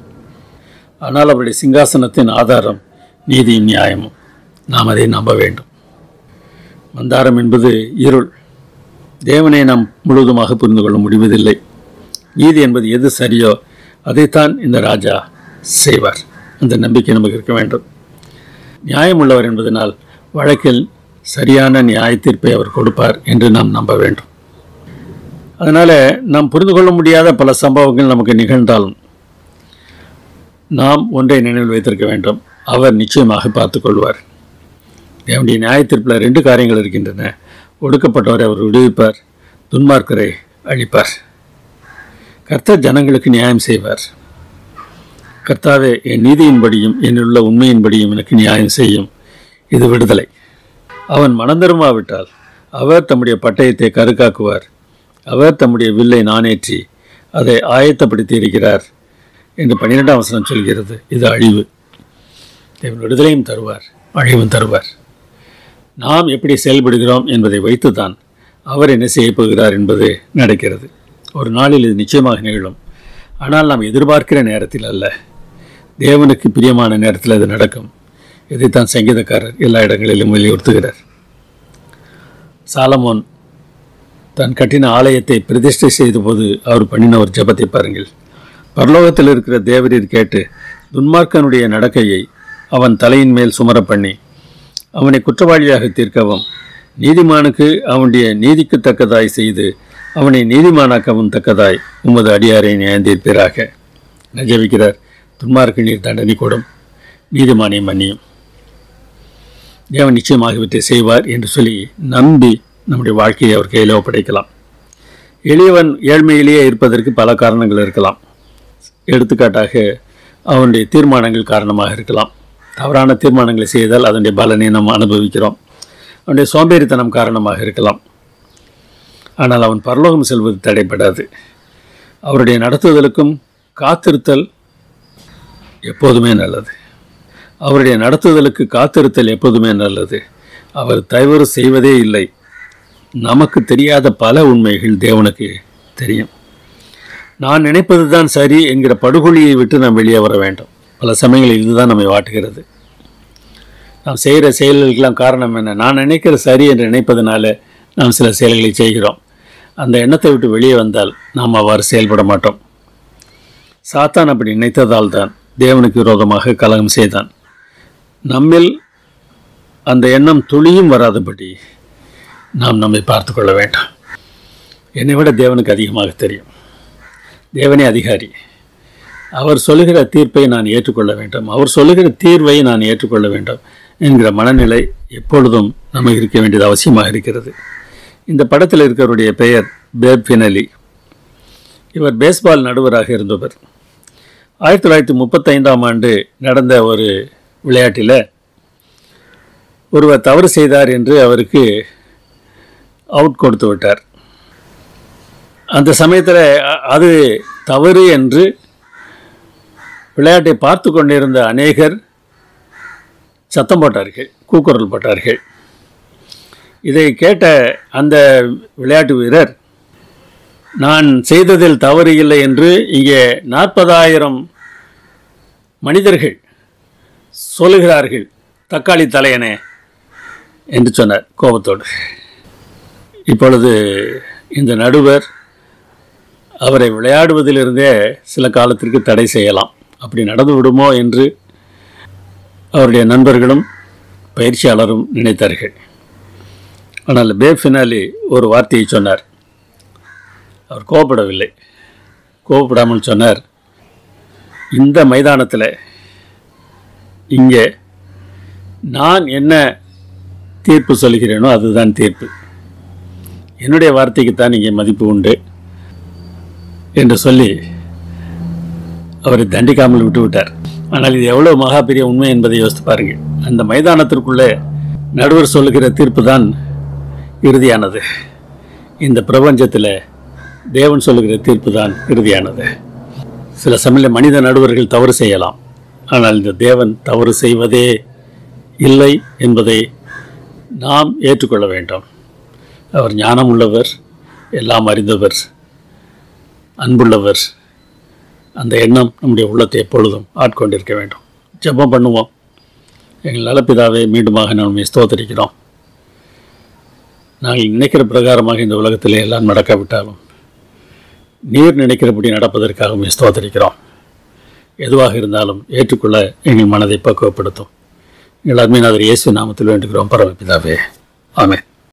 ஆனால் அவருடைய சிங்காசனத்தின் ஆதாரம் நீதியும் நியாயமும். நாம் அதை நம்ப வேண்டும். மந்தாரம் என்பது இருள். தேவனை நாம் முழுவதுமாக புரிந்து கொள்ள முடிவதில்லை. நீதி என்பது எது சரியோ அதைத்தான் இந்த ராஜா செய்வார். அந்த நம்பிக்கை நமக்கு இருக்க வேண்டும். நியாயம் உள்ளவர் என்பதனால் வழக்கில் சரியான நியாய தீர்ப்பை அவர் கொடுப்பார் என்று நாம் நம்ப வேண்டும். அதனால் நாம் புரிந்து கொள்ள முடியாத பல சம்பவங்கள் நமக்கு நிகழ்ந்தாலும் நாம் ஒன்றை நினைவில் வைத்திருக்க வேண்டும். அவர் நிச்சயமாக பார்த்து கொள்வார். தேவனுடைய நியாய தீர்ப்பில் 2 காரியங்கள் இருக்கின்றன. ஒடுக்கப்பட்டவரை அவர் விடுவிப்பார், துன்மார்க்கரை அழிப்பார். கர்த்தர் ஜனங்களுக்கு நியாயம் செய்வார். கர்த்தாவே, என் நீதியின்படியும் என்னுள்ள உண்மையின்படியும் எனக்கு நியாயம் செய்யும். இது விடுதலை. அவன் மனம் திரும்பாவிட்டால் அவர் தம்முடைய பட்டயத்தை கருக்காக்குவார். அவர் தம்முடைய வில்லை நானேற்றி அதை ஆயத்தப்படுத்தி இருக்கிறார் என்று 12ஆம் வசனம் சொல்கிறது. இது அழிவு. தேவன் விடுதலையும் தருவார், அழிவும் தருவார். நாம் எப்படி செயல்படுகிறோம் என்பதை வைத்துதான் அவர் என்ன செய்ய போகிறார் என்பது நடக்கிறது. ஒரு நாளில் இது நிச்சயமாக நிகழும். ஆனால் நாம் எதிர்பார்க்கிற நேரத்தில் அல்ல, தேவனுக்கு பிரியமான நேரத்தில் அது நடக்கும். இதைத்தான் சங்கீதக்காரர் எல்லா இடங்களிலும் வலியுறுத்துகிறார். சாலமோன் தன் கட்டின ஆலயத்தை பிரதிஷ்டை செய்த போது அவர் பண்ணின ஒரு ஜெபத்தை பாருங்கள். பரலோகத்தில் இருக்கிற தேவரீர் கேட்டு துன்மார்க்கனுடைய நடக்கையை அவன் தலையின் மேல் சுமர பண்ணி அவனை குற்றவாளியாக தீர்க்கவும், நீதிமானுக்கு அவனுடைய நீதிக்கு தக்கதாய் செய்து அவனை நீதிமானாக்கவும் தக்கதாய் உமது அடியாரை நியாயந்தீர்ப்பீராக. ஜெபிக்கிறார். துன்மார்க்கு நீர் தண்டனை கொடும், நீதிமானை மன்னியும். தேவன் நிச்சயமாக இவற்றை செய்வார் என்று சொல்லி நம்பி நம்முடைய வாழ்க்கையை அவர் கையில் ஒப்படைக்கலாம். எளியவன் ஏழ்மையிலேயே இருப்பதற்கு பல காரணங்கள் இருக்கலாம். எடுத்துக்காட்டாக அவனுடைய தீர்மானங்கள் காரணமாக இருக்கலாம். தவறான தீர்மானங்களை செய்தால் அதனுடைய பலனை நாம் அனுபவிக்கிறோம். அவனுடைய சோம்பேறித்தனம் காரணமாக இருக்கலாம். ஆனால் அவன் பரலோகம் செல்வது தடைப்படாது. அவருடைய நடத்துதலுக்கும் காத்திருத்தல் எப்போதுமே நல்லது. அவருடைய நடத்துதலுக்கு காத்திருத்தல் எப்போதுமே நல்லது. அவர் தவறு செய்வதே இல்லை. நமக்கு தெரியாத பல உண்மைகள் தேவனுக்கு தெரியும். நான் நினைப்பது தான் சரி என்கிற படுகொலியை விட்டு நாம் வெளியே வர வேண்டும். பல சமயங்களில் இதுதான் நம்மை வாட்டுகிறது. நாம் செய்கிற செயல்களுக்கெல்லாம் காரணம் என்ன? நான் நினைக்கிற சரி என்று நினைப்பதனால நாம் சில செயல்களை செய்கிறோம். அந்த எண்ணத்தை விட்டு வெளியே வந்தால் நாம் அவ்வாறு செயல்பட மாட்டோம். சாத்தான் அப்படி நினைத்ததால் தான் தேவனுக்கு விரோதமாக கலகம் செய்தான். நம்மில் அந்த எண்ணம் துளியும் வராதபடி நாம் நம்மை பார்த்து கொள்ள வேண்டாம். என்னை விட தேவனுக்கு அதிகமாக தெரியும். தேவனே அதிகாரி. அவர் சொல்லுகிற தீர்ப்பை நான் ஏற்றுக்கொள்ள வேண்டும், அவர் சொல்லுகிற தீர்வை நான் ஏற்றுக்கொள்ள வேண்டும் என்கிற மனநிலை எப்பொழுதும் நம்ம இருக்க வேண்டியது அவசியமாக இருக்கிறது. இந்த படத்தில் இருக்கிறவருடைய பெயர் பேப் ஃபினலி. இவர் பேஸ்பால் நடுவராக இருந்தவர். 1935ஆம் ஆண்டு நடந்த ஒரு விளையாட்டில் ஒருவர் தவறு செய்தார் என்று அவருக்கு அவுட் கொடுத்து விட்டார். அந்த சமயத்தில் அது தவறு என்று விளையாட்டை பார்த்து கொண்டிருந்த அநேகர் சத்தம் போட்டார்கள், கூக்குரல் போட்டார்கள். இதை கேட்ட அந்த விளையாட்டு வீரர், நான் செய்ததில் தவறு இல்லை என்று இங்கே 40,000 மனிதர்கள் சொல்லுகிறார்கள், தக்காளி தலையனே என்று சொன்னார் கோபத்தோடு. இப்பொழுது இந்த நடுவர் அவரை விளையாடுவதிலிருந்தே சில காலத்திற்கு தடை செய்யலாம். அப்படி நடந்து விடுமோ என்று அவருடைய நண்பர்களும் பயிற்சியாளரும் நினைத்தார்கள். ஆனால் பேப் ஃபினாலி ஒரு வார்த்தையை சொன்னார். அவர் கோபப்படவில்லை. கோபப்படாமல் சொன்னார், இந்த மைதானத்தில் இங்கே நான் என்ன தீர்ப்பு சொல்கிறேனோ அதுதான் தீர்ப்பு. என்னுடைய வார்த்தைக்குத்தான் இங்கே மதிப்பு உண்டு என்று சொல்லி அவரை தண்டிக்காமல் விட்டுவிட்டார். ஆனால் இது எவ்வளோ மகா பெரிய உண்மை என்பதை யோசித்து பாருங்கள். அந்த மைதானத்திற்குள்ளே நடுவர் சொல்லுகிற தீர்ப்பு தான் இறுதியானது. இந்த பிரபஞ்சத்தில் தேவன் சொல்லுகிற தீர்ப்பு தான் இறுதியானது. சில சமயம் மனித நடுவர்கள் தவறு செய்யலாம், ஆனால் இந்த தேவன் தவறு செய்வதே இல்லை என்பதை நாம் ஏற்றுக்கொள்ள வேண்டும். அவர் ஞானம் உள்ளவர், எல்லாம் அறிந்தவர், அன்புள்ளவர். அந்த எண்ணம் நம்முடைய உள்ளத்தை எப்பொழுதும் ஆட்கொண்டிருக்க வேண்டும். ஜெபம் பண்ணுவோம். எங்கள் நலப்பிதாவே, மீண்டுமாக நாம் ஸ்தோத்திரிக்கிறோம். நாங்கள் நினைக்கிற பிரகாரமாக இந்த உலகத்தில் எல்லாம் நடக்காவிட்டாலும் நீர் நினைக்கிறபடி நடப்பதற்காக ஸ்தோத்திரிக்கிறோம். எதுவாக இருந்தாலும் ஏற்றுக்கொள்ள எங்கள் மனதை பக்குவப்படுத்தும். எங்கள் அருமையானவர் இயேசு நாமத்தில் வேண்டுகிறோம் பரமபிதாவே. ஆமென்.